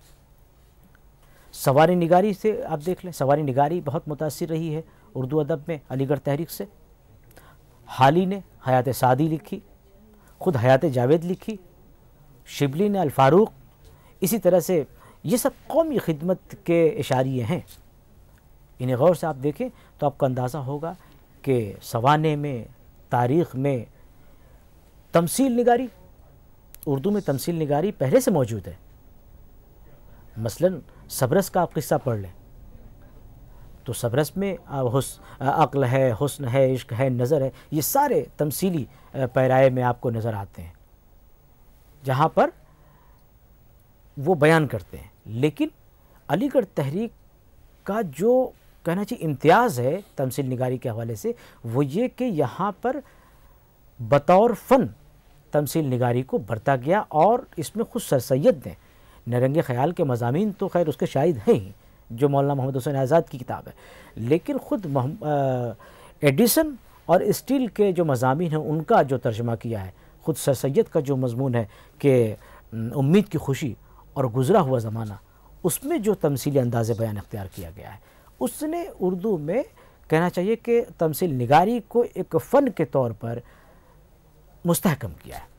سوانح نگاری سے آپ دیکھ لیں، سوانح نگاری بہت متاثر رہی ہے اردو ادب میں علی گڑھ تحریک سے۔ حالی نے حیات سعدی لکھی، خود حیات جاوید لکھی، شبلی نے الفاروق، اسی طرح سے یہ سب قومی خدمت کے اشاریے ہیں۔ انہیں غور سے آپ دیکھیں تو آپ کو اندازہ ہوگا کہ سوانح میں، تاریخ میں تمثیل نگاری، اردو میں تمثیل نگاری پہلے سے موجود ہے۔ مثلاً سبرس کا آپ قصہ پڑھ لیں تو سبرس میں عقل ہے، حسن ہے، عشق ہے، نظر ہے، یہ سارے تمثیلی پیرائے میں آپ کو نظر آتے ہیں جہاں پر وہ بیان کرتے ہیں۔ لیکن علی گڑھ تحریک کا جو کہنا چاہیے امتیاز ہے تمثیل نگاری کے حوالے سے، وہ یہ کہ یہاں پر بطور فن تمثیل نگاری کو برتا گیا، اور اس میں خود سر سید نے نرنگ خیال کے مضامین تو خیر اس کے شاہد ہیں ہی، جو مولانا محمد حسین آزاد کی کتاب ہے، لیکن خود ایڈیسن اور اسٹیل کے جو مضامین ہیں ان کا جو ترجمہ کیا ہے، خود سر سید کا جو مضمون ہے کہ امید کی خوشی اور گزرا ہوا زمانہ، اس میں جو تمثیلی انداز بیان اختیار کیا گیا ہے، اس نے اردو میں کہنا چاہیے کہ تمثیل نگاری کو ایک فن کے طور پر مستحکم کیا ہے۔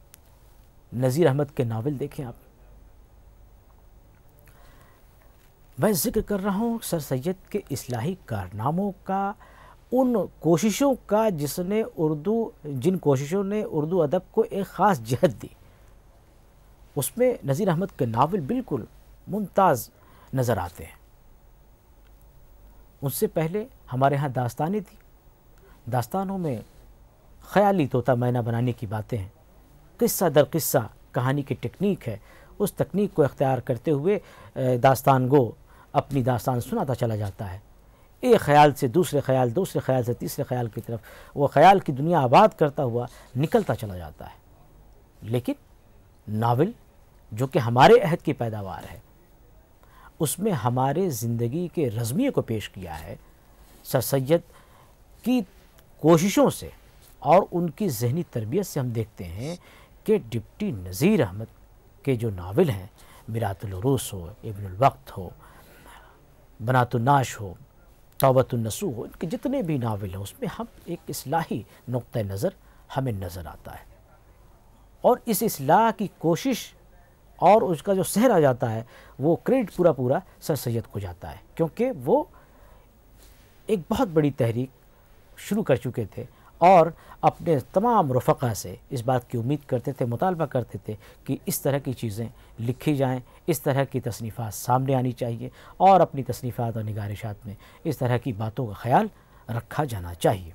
نذیر احمد کے ناول دیکھیں آپ، میں ذکر کر رہا ہوں سر سید کے اصلاحی کارناموں کا، ان کوششوں کا جس نے اردو جن کوششوں نے اردو ادب کو ایک خاص جہت دی۔ اس میں نذیر احمد کے ناول بالکل ممتاز نظر آتے ہیں۔ ان سے پہلے ہمارے ہاں داستانیں تھیں، داستانوں میں خیالی طوطا مینا بنانے کی باتیں ہیں، قصہ در قصہ کہانی کی ٹیکنیک ہے، اس تکنیک کو اختیار کرتے ہوئے داستان گو اپنی داستان سناتا چلا جاتا ہے، ایک خیال سے دوسرے خیال، دوسرے خیال سے تیسرے خیال کی طرف وہ خیال کی دنیا آباد کرتا ہوا نکلتا چلا جاتا ہے۔ لیکن ناول جو کہ ہمارے عہد کی پیداوار ہے، اس میں ہمارے زندگی کے رزمیے کو پیش کیا ہے۔ سر سید کی کوششوں سے اور ان کی ذہنی تربیت سے ہم دیکھتے ہیں کہ ڈپٹی نذیر احمد کے جو ناول ہیں، میرات العروس ہو، ابن الوقت ہو، بنات الناش ہو، توبۃ النصوح ہو، ان کے جتنے بھی ناول ہیں اس میں ہم ایک اصلاحی نقطہ نظر ہمیں نظر آتا ہے، اور اس اصلاح کی کوشش اور اس کا جو سہرا جاتا ہے وہ کریڈٹ پورا پورا سر سید کو جاتا ہے، کیونکہ وہ ایک بہت بڑی تحریک شروع کر چکے تھے اور اپنے تمام رفقا سے اس بات کی امید کرتے تھے، مطالبہ کرتے تھے کہ اس طرح کی چیزیں لکھی جائیں، اس طرح کی تصنیفات سامنے آنی چاہیے، اور اپنی تصنیفات اور نگارشات میں اس طرح کی باتوں کا خیال رکھا جانا چاہیے۔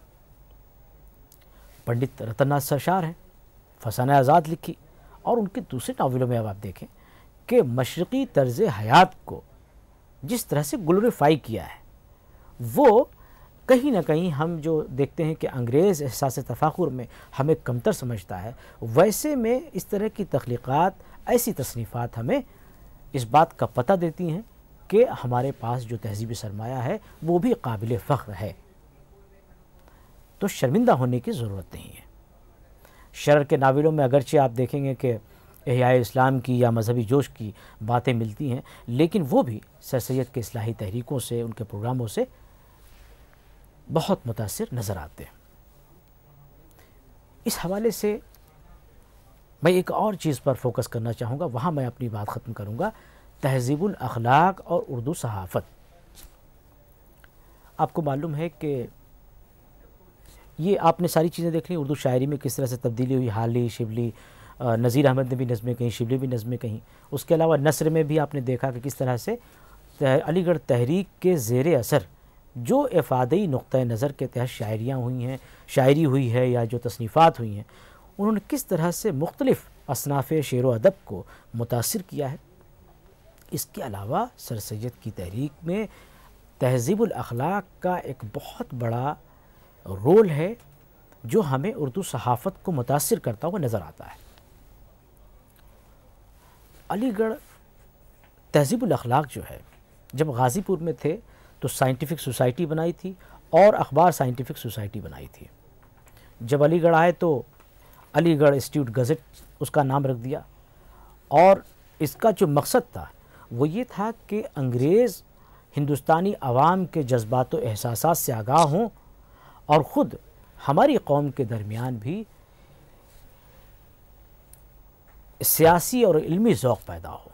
پنڈت رتن ناتھ سرشار ہیں، فسانہ آزاد لکھی، اور ان کے دوسرے ناولوں میں اب آپ دیکھیں کہ مشرقی طرز حیات کو جس طرح سے گلوریفائی کیا ہے، وہ کہیں نہ کہیں ہم جو دیکھتے ہیں کہ انگریز احساس تفاخر میں ہمیں کمتر سمجھتا ہے، ویسے میں اس طرح کی تخلیقات، ایسی تصنیفات ہمیں اس بات کا پتہ دیتی ہیں کہ ہمارے پاس جو تہذیبی سرمایہ ہے وہ بھی قابل فخر ہے، تو شرمندہ ہونے کی ضرورت نہیں ہے۔ شرر کے ناولوں میں اگرچہ آپ دیکھیں گے کہ احیاء اسلام کی یا مذہبی جوش کی باتیں ملتی ہیں، لیکن وہ بھی سر سید کے اصلاحی تحریکوں سے، ان کے پروگراموں سے بہت متاثر نظر آتے ہیں۔ اس حوالے سے میں ایک اور چیز پر فوکس کرنا چاہوں گا، وہاں میں اپنی بات ختم کروں گا، تہذیب الاخلاق اور اردو صحافت۔ آپ کو معلوم ہے کہ یہ آپ نے ساری چیزیں دیکھ لی، اردو شاعری میں کس طرح سے تبدیلی ہوئی، حالی، شبلی، نذیر احمد نے بھی نظمیں کہیں، شبلی بھی نظمیں کہیں، اس کے علاوہ نثر میں بھی آپ نے دیکھا کہ کس طرح سے علی گڑھ تحریک کے زیر اثر جو افادی نقطہ نظر کے تحت شاعریاں ہوئی ہیں، شاعری ہوئی ہے یا جو تصنیفات ہوئی ہیں، انہوں نے کس طرح سے مختلف اصناف شعر و ادب کو متاثر کیا ہے۔ اس کے علاوہ سر سید کی تحریک میں تہذیب الاخلاق کا ایک بہت بڑا رول ہے جو ہمیں اردو صحافت کو متاثر کرتا ہوا نظر آتا ہے۔ علی گڑھ تہذیب الاخلاق جو ہے، جب غازی پور میں تھے تو سائنٹیفک سوسائٹی بنائی تھی اور اخبار سائنٹیفک سوسائٹی بنائی تھی۔ جب علی گڑھ آئے تو علی گڑھ انسٹیٹیوٹ گزٹ اس کا نام رکھ دیا، اور اس کا جو مقصد تھا وہ یہ تھا کہ انگریز ہندوستانی عوام کے جذبات و احساسات سے آگاہ ہوں اور خود ہماری قوم کے درمیان بھی سیاسی اور علمی ذوق پیدا ہو۔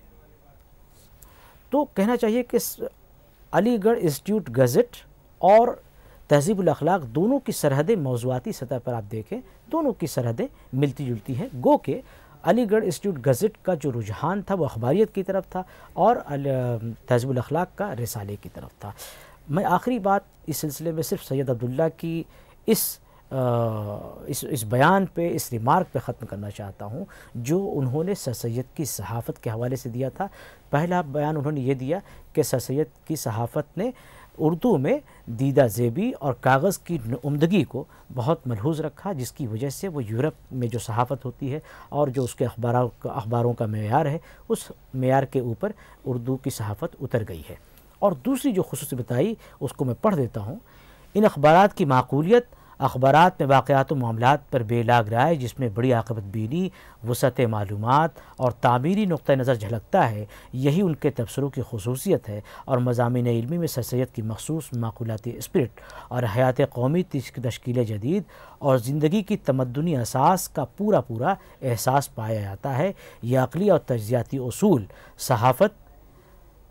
تو کہنا چاہیے کہ علی گڑھ انسٹیٹیوٹ گزٹ اور تہذیب الاخلاق دونوں کی سرحدیں موضوعاتی سطح پر آپ دیکھیں، دونوں کی سرحدیں ملتی جلتی ہیں، گو کہ علی گڑھ انسٹیٹیوٹ گزٹ کا جو رجحان تھا وہ اخباریت کی طرف تھا اور تہذیب الاخلاق کا رسالے کی طرف تھا۔ میں آخری بات اس سلسلے میں صرف سید عبداللہ کی اس اس اس بیان پہ، اس ریمارک پہ ختم کرنا چاہتا ہوں جو انہوں نے سر سید کی صحافت کے حوالے سے دیا تھا۔ پہلا بیان انہوں نے یہ دیا کہ سر سید کی صحافت نے اردو میں دیدہ زیبی اور کاغذ کی عمدگی کو بہت ملحوظ رکھا، جس کی وجہ سے وہ یورپ میں جو صحافت ہوتی ہے اور جو اس کے اخباروں کا اخباروں کا معیار ہے، اس معیار کے اوپر اردو کی صحافت اتر گئی ہے۔ اور دوسری جو خصوصی بتائی اس کو میں پڑھ دیتا ہوں، ان اخبارات کی معقولیت اخبارات میں واقعات و معاملات پر بے لاگ رائے جس میں بڑی عاقبت بینی، وسعت معلومات اور تعمیری نقطہ نظر جھلکتا ہے، یہی ان کے تبصروں کی خصوصیت ہے، اور مضامین علمی میں سر سید کی مخصوص معقولاتی اسپرٹ اور حیات قومی تشکیل جدید اور زندگی کی تمدنی اساس کا پورا پورا احساس پایا جاتا ہے۔ یہ عقلی اور تجزیاتی اصول صحافت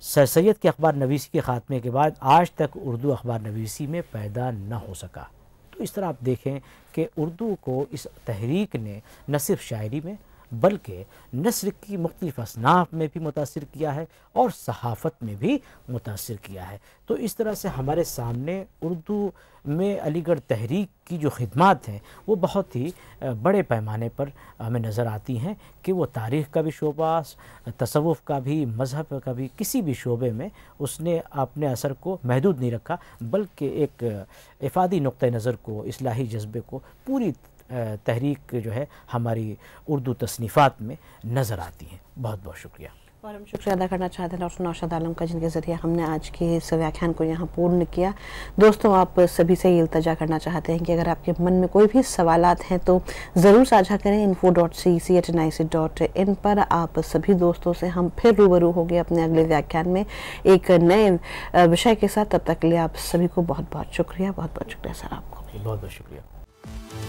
سر سید کے اخبار نویسی کے خاتمے کے بعد آج تک اردو اخبار نویسی میں پیدا نہ ہو سکا۔ تو اس طرح آپ دیکھیں کہ اردو کو اس تحریک نے نہ صرف شاعری میں بلکہ نثر کی مختلف اصناف میں بھی متاثر کیا ہے اور صحافت میں بھی متاثر کیا ہے۔ تو اس طرح سے ہمارے سامنے اردو میں علی گڑھ تحریک کی جو خدمات ہیں وہ بہت ہی بڑے پیمانے پر ہمیں نظر آتی ہیں کہ وہ تاریخ کا بھی شعبہ، تصوف کا بھی، مذہب کا بھی، کسی بھی شعبے میں اس نے اپنے اثر کو محدود نہیں رکھا، بلکہ ایک افادی نقطہ نظر کو، اصلاحی جذبے کو پوری تحریک جو ہے ہماری اردو تصنیفات میں نظر آتی ہیں۔ بہت بہت شکریہ۔ اور ہم شکریہ ادا کرنا چاہتے ہیں ڈاکٹر نوشاد عالم کا، جن کے ذریعے ہم نے آج کے اس ویاخیان کو یہاں پورن کیا۔ دوستوں، آپ سبھی سے یہ التجا کرنا چاہتے ہیں کہ اگر آپ کے من میں کوئی بھی سوالات ہیں تو ضرور ساجھا کریں info dot C C eight nine C dot in پر۔ آپ سبھی دوستوں سے ہم پھر روبرو ہو گئے اپنے اگلے ویاخیان میں ایک نئے وشے کے ساتھ۔ تب تک کے لیے آپ سبھی کو بہت بہت شکریہ، بہت بہت شکریہ سر آپ کو۔ بہت بہت شکریہ۔